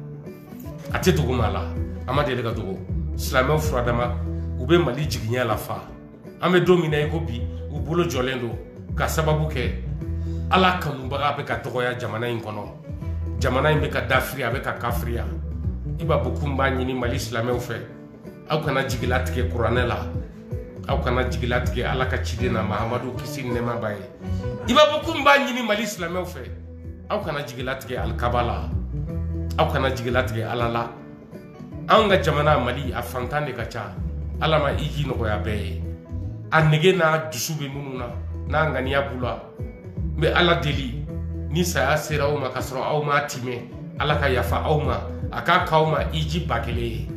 a tɛ dogo maa la a ma deli ka dogo silamɛw furadama u bɛ Mali jigiɲɛ lafa an bɛ don min na i ko bi u bolo jɔlen don ka sababu kɛ Ala kanubaga bɛ ka dɔgɔya jamana in kɔnɔ jamana in bɛ ka dafiriya a bɛ ka kafiriya i b'a fɔ ko n b'a ɲini Mali silamɛw fɛ aw kana jigilatigɛ kuranɛ la aw kana jigilatigɛ Ala ka ciden na Mahamadu kisi ni nɛɛma b'a ye i b'a fɔ ko n b'a ɲini Mali silamɛw fɛ aw kana jigilatigɛ alikaba la aw kana jigilatigɛ Ala la an ka jamana Mali a fantan de ka ca Ala ma i k'i nɔgɔya bɛɛ ye a nege n'a dusu bɛ minnu na n'a ŋaniya b'u la n bɛ Ala deli ni saya sera aw ma ka sɔrɔ aw m'a timɛ Ala ka yafa aw ma a k'a k'aw ma i ji ba kelen ye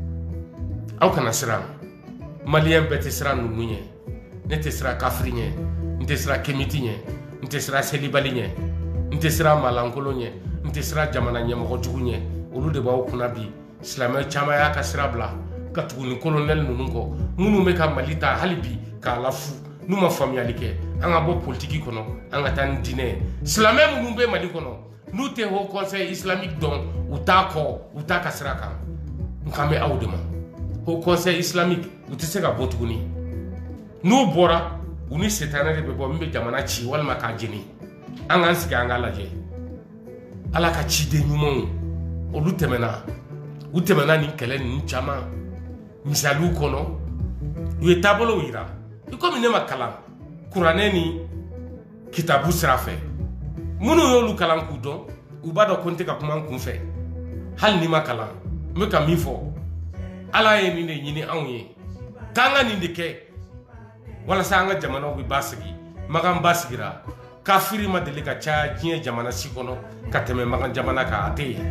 aw kana siran maliyɛn bɛɛ tɛ siran numu ɲɛ ne tɛ siran kafiri ɲɛ n tɛ siran kemiti ɲɛ n tɛ siran selibali ɲɛ n tɛ siran malankolon ɲɛ n tɛ siran jamana ɲɛmɔgɔ jugu ɲɛ olu de b'aw kunna bi silamɛ caman y'a ka sira bila ka tugu ni kolonɛli ninnu kɔ minnu bɛ ka Mali ta hali bi k'a lafu n'u ma faamuyali kɛ an ka bɔ politiki kɔnɔ an ka taa ni diinɛ ye silamɛ minnu bɛ Mali kɔnɔ n'u tɛ Haut Conseil islamique dɔn u t'a kɔ u t'a ka sira kan n kan bɛ aw de ma Haut Conseil islamique u tɛ se ka bɔ tuguni n'u bɔra u ni setanɛ de bɛ bɔ min bɛ jamana ci walima k'a jeni an k'an sigi an k'a lajɛ Ala ka ciden ɲumanw olu tɛmɛna u tɛmɛna nin kɛlɛ ninnu caman misaliw kɔnɔ u ye taabolow yira i komi ne ma kalan kuranɛ ni kitabu sira fɛ minnu y'olu kalan k'u dɔn u b'a dɔn ko n tɛ ka kuma n kun fɛ hali ni ma kalan n bɛ ka min fɔ Ala ye nin de ɲini anw ye k'an ka nin de kɛ walasa an ka jamanaw bɛ basigi Magan basigira kafiri ma deli ka caya diɲɛ jamana si kɔnɔ ka tɛmɛ Magan jamana kan a tɛ yen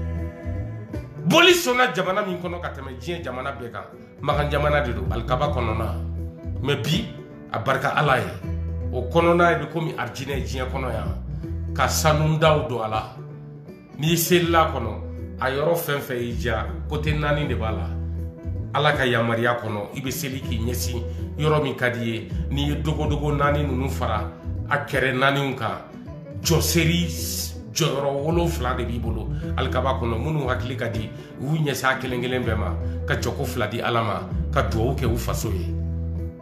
boli sɔnna jamana min kɔnɔ ka tɛmɛ diɲɛ jamana bɛɛ kan Magan jamana de don alikaba kɔnɔna mais bi a barika Ala ye o kɔnɔna bɛ komi arijinɛ diɲɛ kɔnɔ yan ka sanu daw don a la n'i selila kɔnɔ a yɔrɔ fɛn fɛn y'i diya kote naani de b'a la Ala ka yamariya kɔnɔ i bɛ seli k'i ɲɛsin yɔrɔ min ka di ye n'i ye dogodogo naani ninnu fara a kɛrɛ naaniw kan jɔseri jɔyɔrɔ 7 de b'i bolo alikaba kɔnɔ minnu hakili ka di u y'u ɲɛsin a kelen kelen bɛɛ ma ka jɔko 2 di Ala ma ka duwawu kɛ u faso ye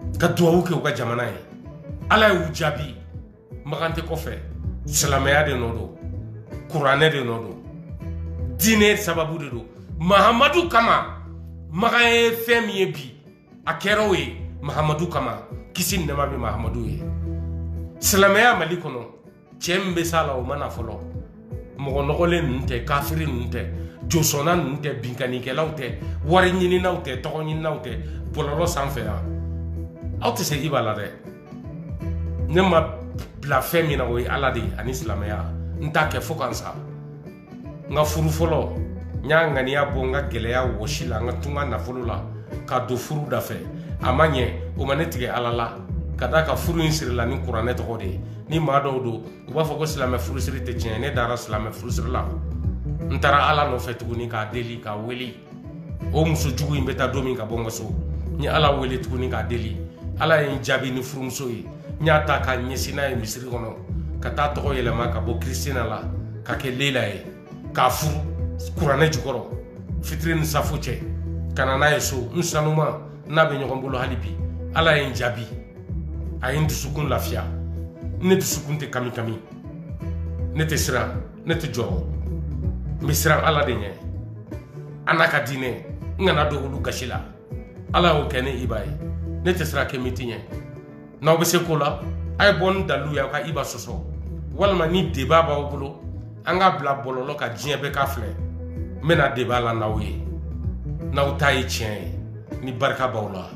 ka duwawu kɛ u ka jamana ye ala y'u jaabi magan tɛ kɔfɛ silamɛya de nɔ don kuranɛ de nɔ don diinɛ sababu de don mahamadu kama magan ye fɛn min ye bi a kɛra o ye mahamadu kama kisi ni nɛɛma bɛ mahamadu ye silamɛya mali kɔnɔ cɛ min bɛ s'a la o ma na fɔlɔ mɔgɔ nɔgɔlen ninnu tɛ kafiri ninnu tɛ josɔnna ninnu tɛ binkanikɛlaw tɛ wari ɲininaw tɛ tɔgɔ ɲininaw tɛ bɔlɔlɔ sanfɛ yan aw tɛ se iba la dɛ ne ma bila fɛn min na o ye ala de ye ani silamɛya n t'a kɛ fo ka n sa n ka furu fɔlɔ n y'a ŋaniya bɔ n ka gɛlɛya wɔsi la n ka tun ka nafolo la ka don furu da fɛ a ma ɲɛ o ma ne tigɛ ala la ka da ka furu in siri la ni kuranɛ tɔgɔ de ye ni maa dɔw don u b'a fɔ ko silamɛ furusiri tɛ tiɲɛ ne dara silamɛ furusiri la n taara ala nɔfɛ tuguni k'a deli k'a wele o muso jugu in bɛ taa don min ka bɔ n ka so n ye ala wele tuguni k'a deli ala ye n jaabi ni furumuso ye n y'a ta k'a ɲɛsin n'a ye misiri kɔnɔ ka taa tɔgɔ yɛlɛma ka bɔ kiristina la ka kɛ leila ye k'a furu kuranɛ jukɔrɔ fitiri ni safo cɛ ka na n'a ye so n sanuma n'a bɛ ɲɔgɔn bolo hali bi ala ye n jaabi a ye n dusukun lafiya ne dusukun tɛ kami kami ne tɛ siran ne tɛ jɔrɔ n bɛ siran ala de ɲɛ a n'a ka diinɛ n kana don olu gasi la ala y'o kɛ ne iba ye ne tɛ siran kɛ min tɛ ɲɛ n'aw bɛ se ko la a ye bɔ ni dalilu ye aw ka iba sɔsɔ walima ni débat b'aw bolo an ka bila bɔlɔlɔ ka diɲɛ bɛɛ ka filɛ n bɛna débat la n'aw ye n'aw ta ye tiɲɛ ye ni barika b'aw la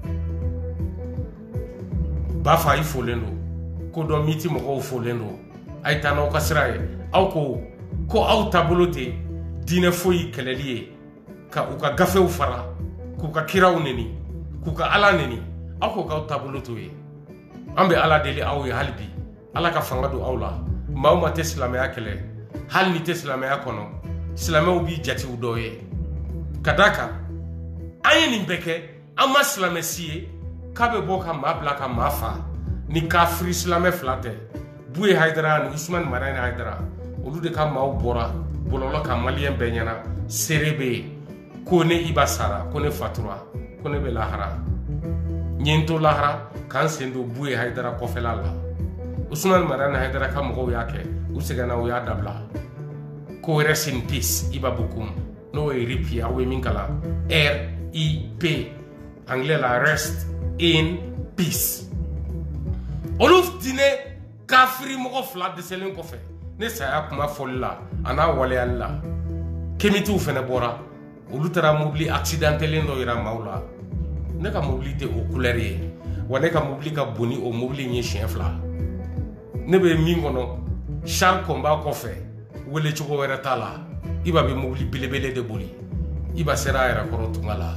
b'a fɔ a yi folen don ko dɔn miti mɔgɔw folen don a ye taa n'aw ka sira ye aw ko aw taabolo tɛ diinɛ foyi kɛlɛli ye ka u ka gafew fara k'u ka kiraw neni k'u ka ala neni aw ko k'aw taabolo t'o ye an bɛ ala deli aw ye hali bi ala ka fanga don aw la maa o maa tɛ silamɛya kɛlɛ hali ni tɛ silamɛya kɔnɔ silamɛw b'i jatew dɔw ye ka d'a kan an ye nin bɛɛ kɛ an ma silamɛ si ye k'a bɛ bɔ ka maa bila ka maa fa ni kafiri silamɛ fila tɛ buye hayidara ni usumani marayani hayidara olu de ka maaw bɔra bɔlɔlɔ ka maliyɛn bɛɛ ɲɛna seere bɛ yen ko ne iba sara ko ne fatura ko ne bɛ lahara n ye n to lahara k'an sen don buye hayidara kɔfɛla la usumani marayani hayidara ka mɔgɔw y'a kɛ u sɛgɛnna u y'a dabila ko rest in peace iba bukum n'o ye rip ye aw ye min kalan RIP anglais la rest in peace olu diinɛ kafiri mɔgɔ fila dɛsɛlen kɔfɛ ne saya kuma fɔli la a n'a waleyali la kemitiw fɛnɛ bɔra olu taara mobili accidentelen dɔ yira maaw la ne ka mobili tɛ o couleur ye wa ne ka mobili ka bon ni o mobili in ye siɲɛ fila ne bɛ min kɔnɔ Charles Komba kɔfɛ wele cogo wɛrɛ t'a la iba bɛ mobili belebele de boli iba sera a yɛrɛ kɔrɔ tunga la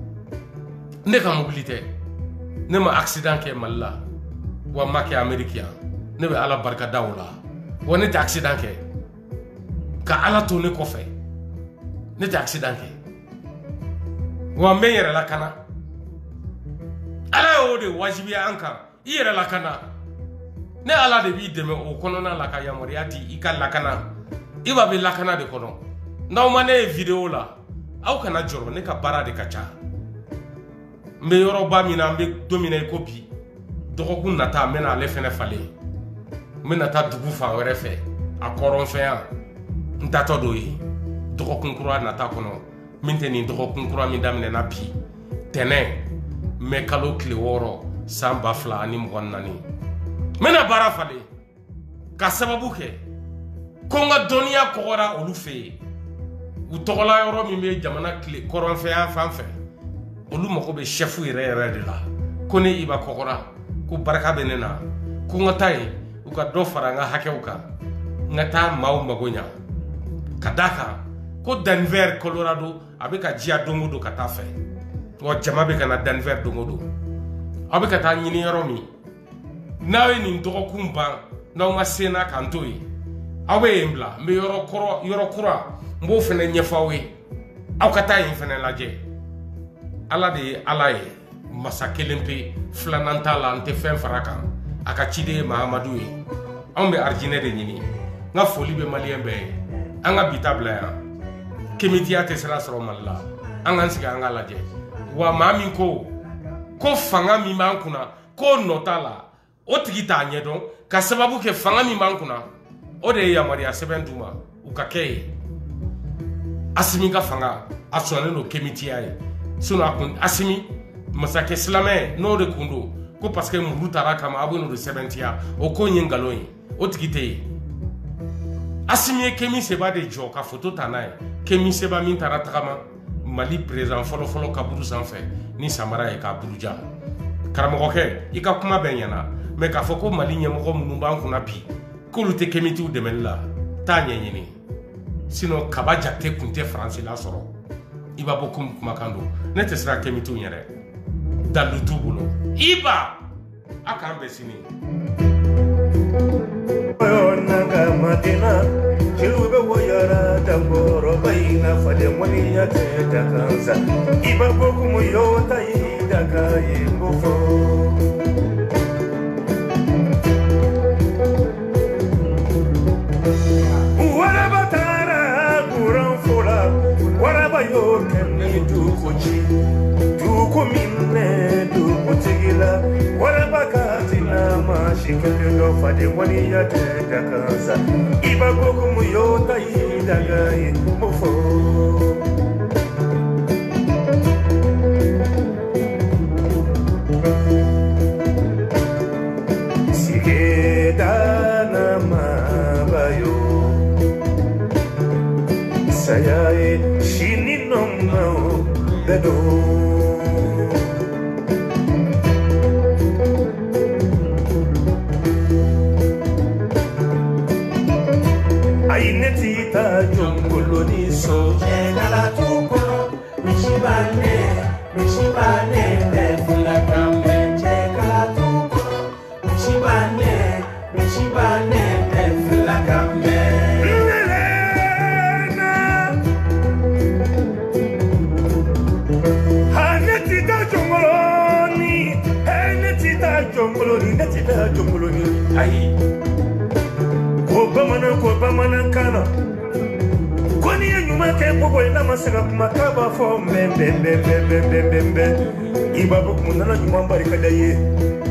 ne ka mobili tɛ ne ma accident kɛ Mali la wa n ma kɛ Amérique yan ne bɛ ala barika da o la wa ne tɛ accident kɛ ka ala to ne kɔfɛ ne tɛ accident kɛ wa n bɛ n yɛrɛ lakana ala y'o de wajibiya an kan i yɛrɛ lakana ne ala de b'i dɛmɛ o kɔnɔna la ka yamaruya di i ka lakana iba bɛ lakana de kɔnɔ n'aw ma ne ye video la aw kana jɔrɔ ne ka baara de ka ca n bɛ yɔrɔba min na n bɛ don min na i ko bi dɔgɔkun nata n bɛna ale fɛnɛ falen n bɛna taa dugu fan wɛrɛ fɛ a kɔrɔnfɛ yan n tatɔ dɔ ye dɔgɔkun kura nata kɔnɔ min tɛ nin dɔgɔkun kura min daminɛna bi tɛnɛn n bɛ kalo tile 6 san 2024 n bɛna baara falen ka sababu kɛ ko n ka dɔnniya kɔgɔra olu fɛ yen u tɔgɔla yɔrɔ min bɛ jamana tile kɔrɔnfɛ yan fan fɛ olu mago bɛ chef yɛrɛ yɛrɛ de la ko ne iba kɔgɔra ko barika bɛ ne na ko n ka taa yen u ka dɔ fara n ka hakɛw kan n ka taa maaw mago ɲa ka d'a kan ko Denver Colorado a bɛ ka diya don o don ka taa fɛ wa jama bɛ ka na Denver don o don aw bɛ ka taa ɲini yɔrɔ min n'aw ye nin dɔgɔkun ban n'aw ma se n'a kan to ye aw bɛ yen bila n bɛ yɔrɔ kura n b'o fɛnɛ ɲɛfɔ aw ye aw ka taa yen fɛnɛ lajɛ ala de ye ala ye masa kelen pe filanan t'a la n tɛ fɛn fara kan a ka ciden ye Mahamadu ye anw bɛ arijinɛ de ɲini n ka foli bɛ maliyɛn bɛɛ ye an ka bi ta bila yan kemitiya tɛ sira sɔrɔ Mali la an k'an sigi an ka lajɛ wa maa min ko ko fanga min b'an kunna ko nɔ t'a la o tigi t'a ɲɛdɔn ka sababu kɛ fanga min b'an kunna o de ye yamaruya sɛbɛn d'u ma u ka kɛ ye Asimi ka fanga a sɔnnen don kemitiya ye sinon a kun Asimi masakɛ silamɛ n'o de kun don ko parce que muru taara kama a bɛ n'o de sɛbɛntiya o ko in ye nkalon ye o tigi tɛ yen Asimi ye Kemi Seba de jɔ ka photo ta n'a ye Kemi Seba min taara tagama Mali président fɔlɔ kaburu sanfɛ ni samara ye k'a buruja karamɔgɔkɛ i ka kuma bɛ ɲɛna mais k'a fɔ ko Mali ɲɛmɔgɔ minnu b'an kunna bi k'olu tɛ Kemitiw dɛmɛli la t'a ɲɛɲini sinon Kaba Jakite kun tɛ Faransi la sɔrɔ i b'a bɔ komi kumakan don ne tɛ siran Kemitiw ɲɛ dɛ dalu t'u bolo Iba a k'an bɛn sini Madina Chilube woyara damboro baina fade mwani ya teta kansa Iba boku muyota idaka yimbufo Waraba tara kuranfula Waraba yoke ni dukuchi Duku mine duku tigila Waraba katina mashikele do fade mwani ya teta kansa Iba boku muyota idaka yimbufo Sayae shini nomao bedo Aineti ta jongolo ni so Chegala tukolo Mishibane Defula kambe Chegala tukolo Mishibane Defula kambe Jongoloni ai ko bamana kana ko ni nyuma ke bobo ina masaka makaba fo mbembe iba boku munana nyuma barika daye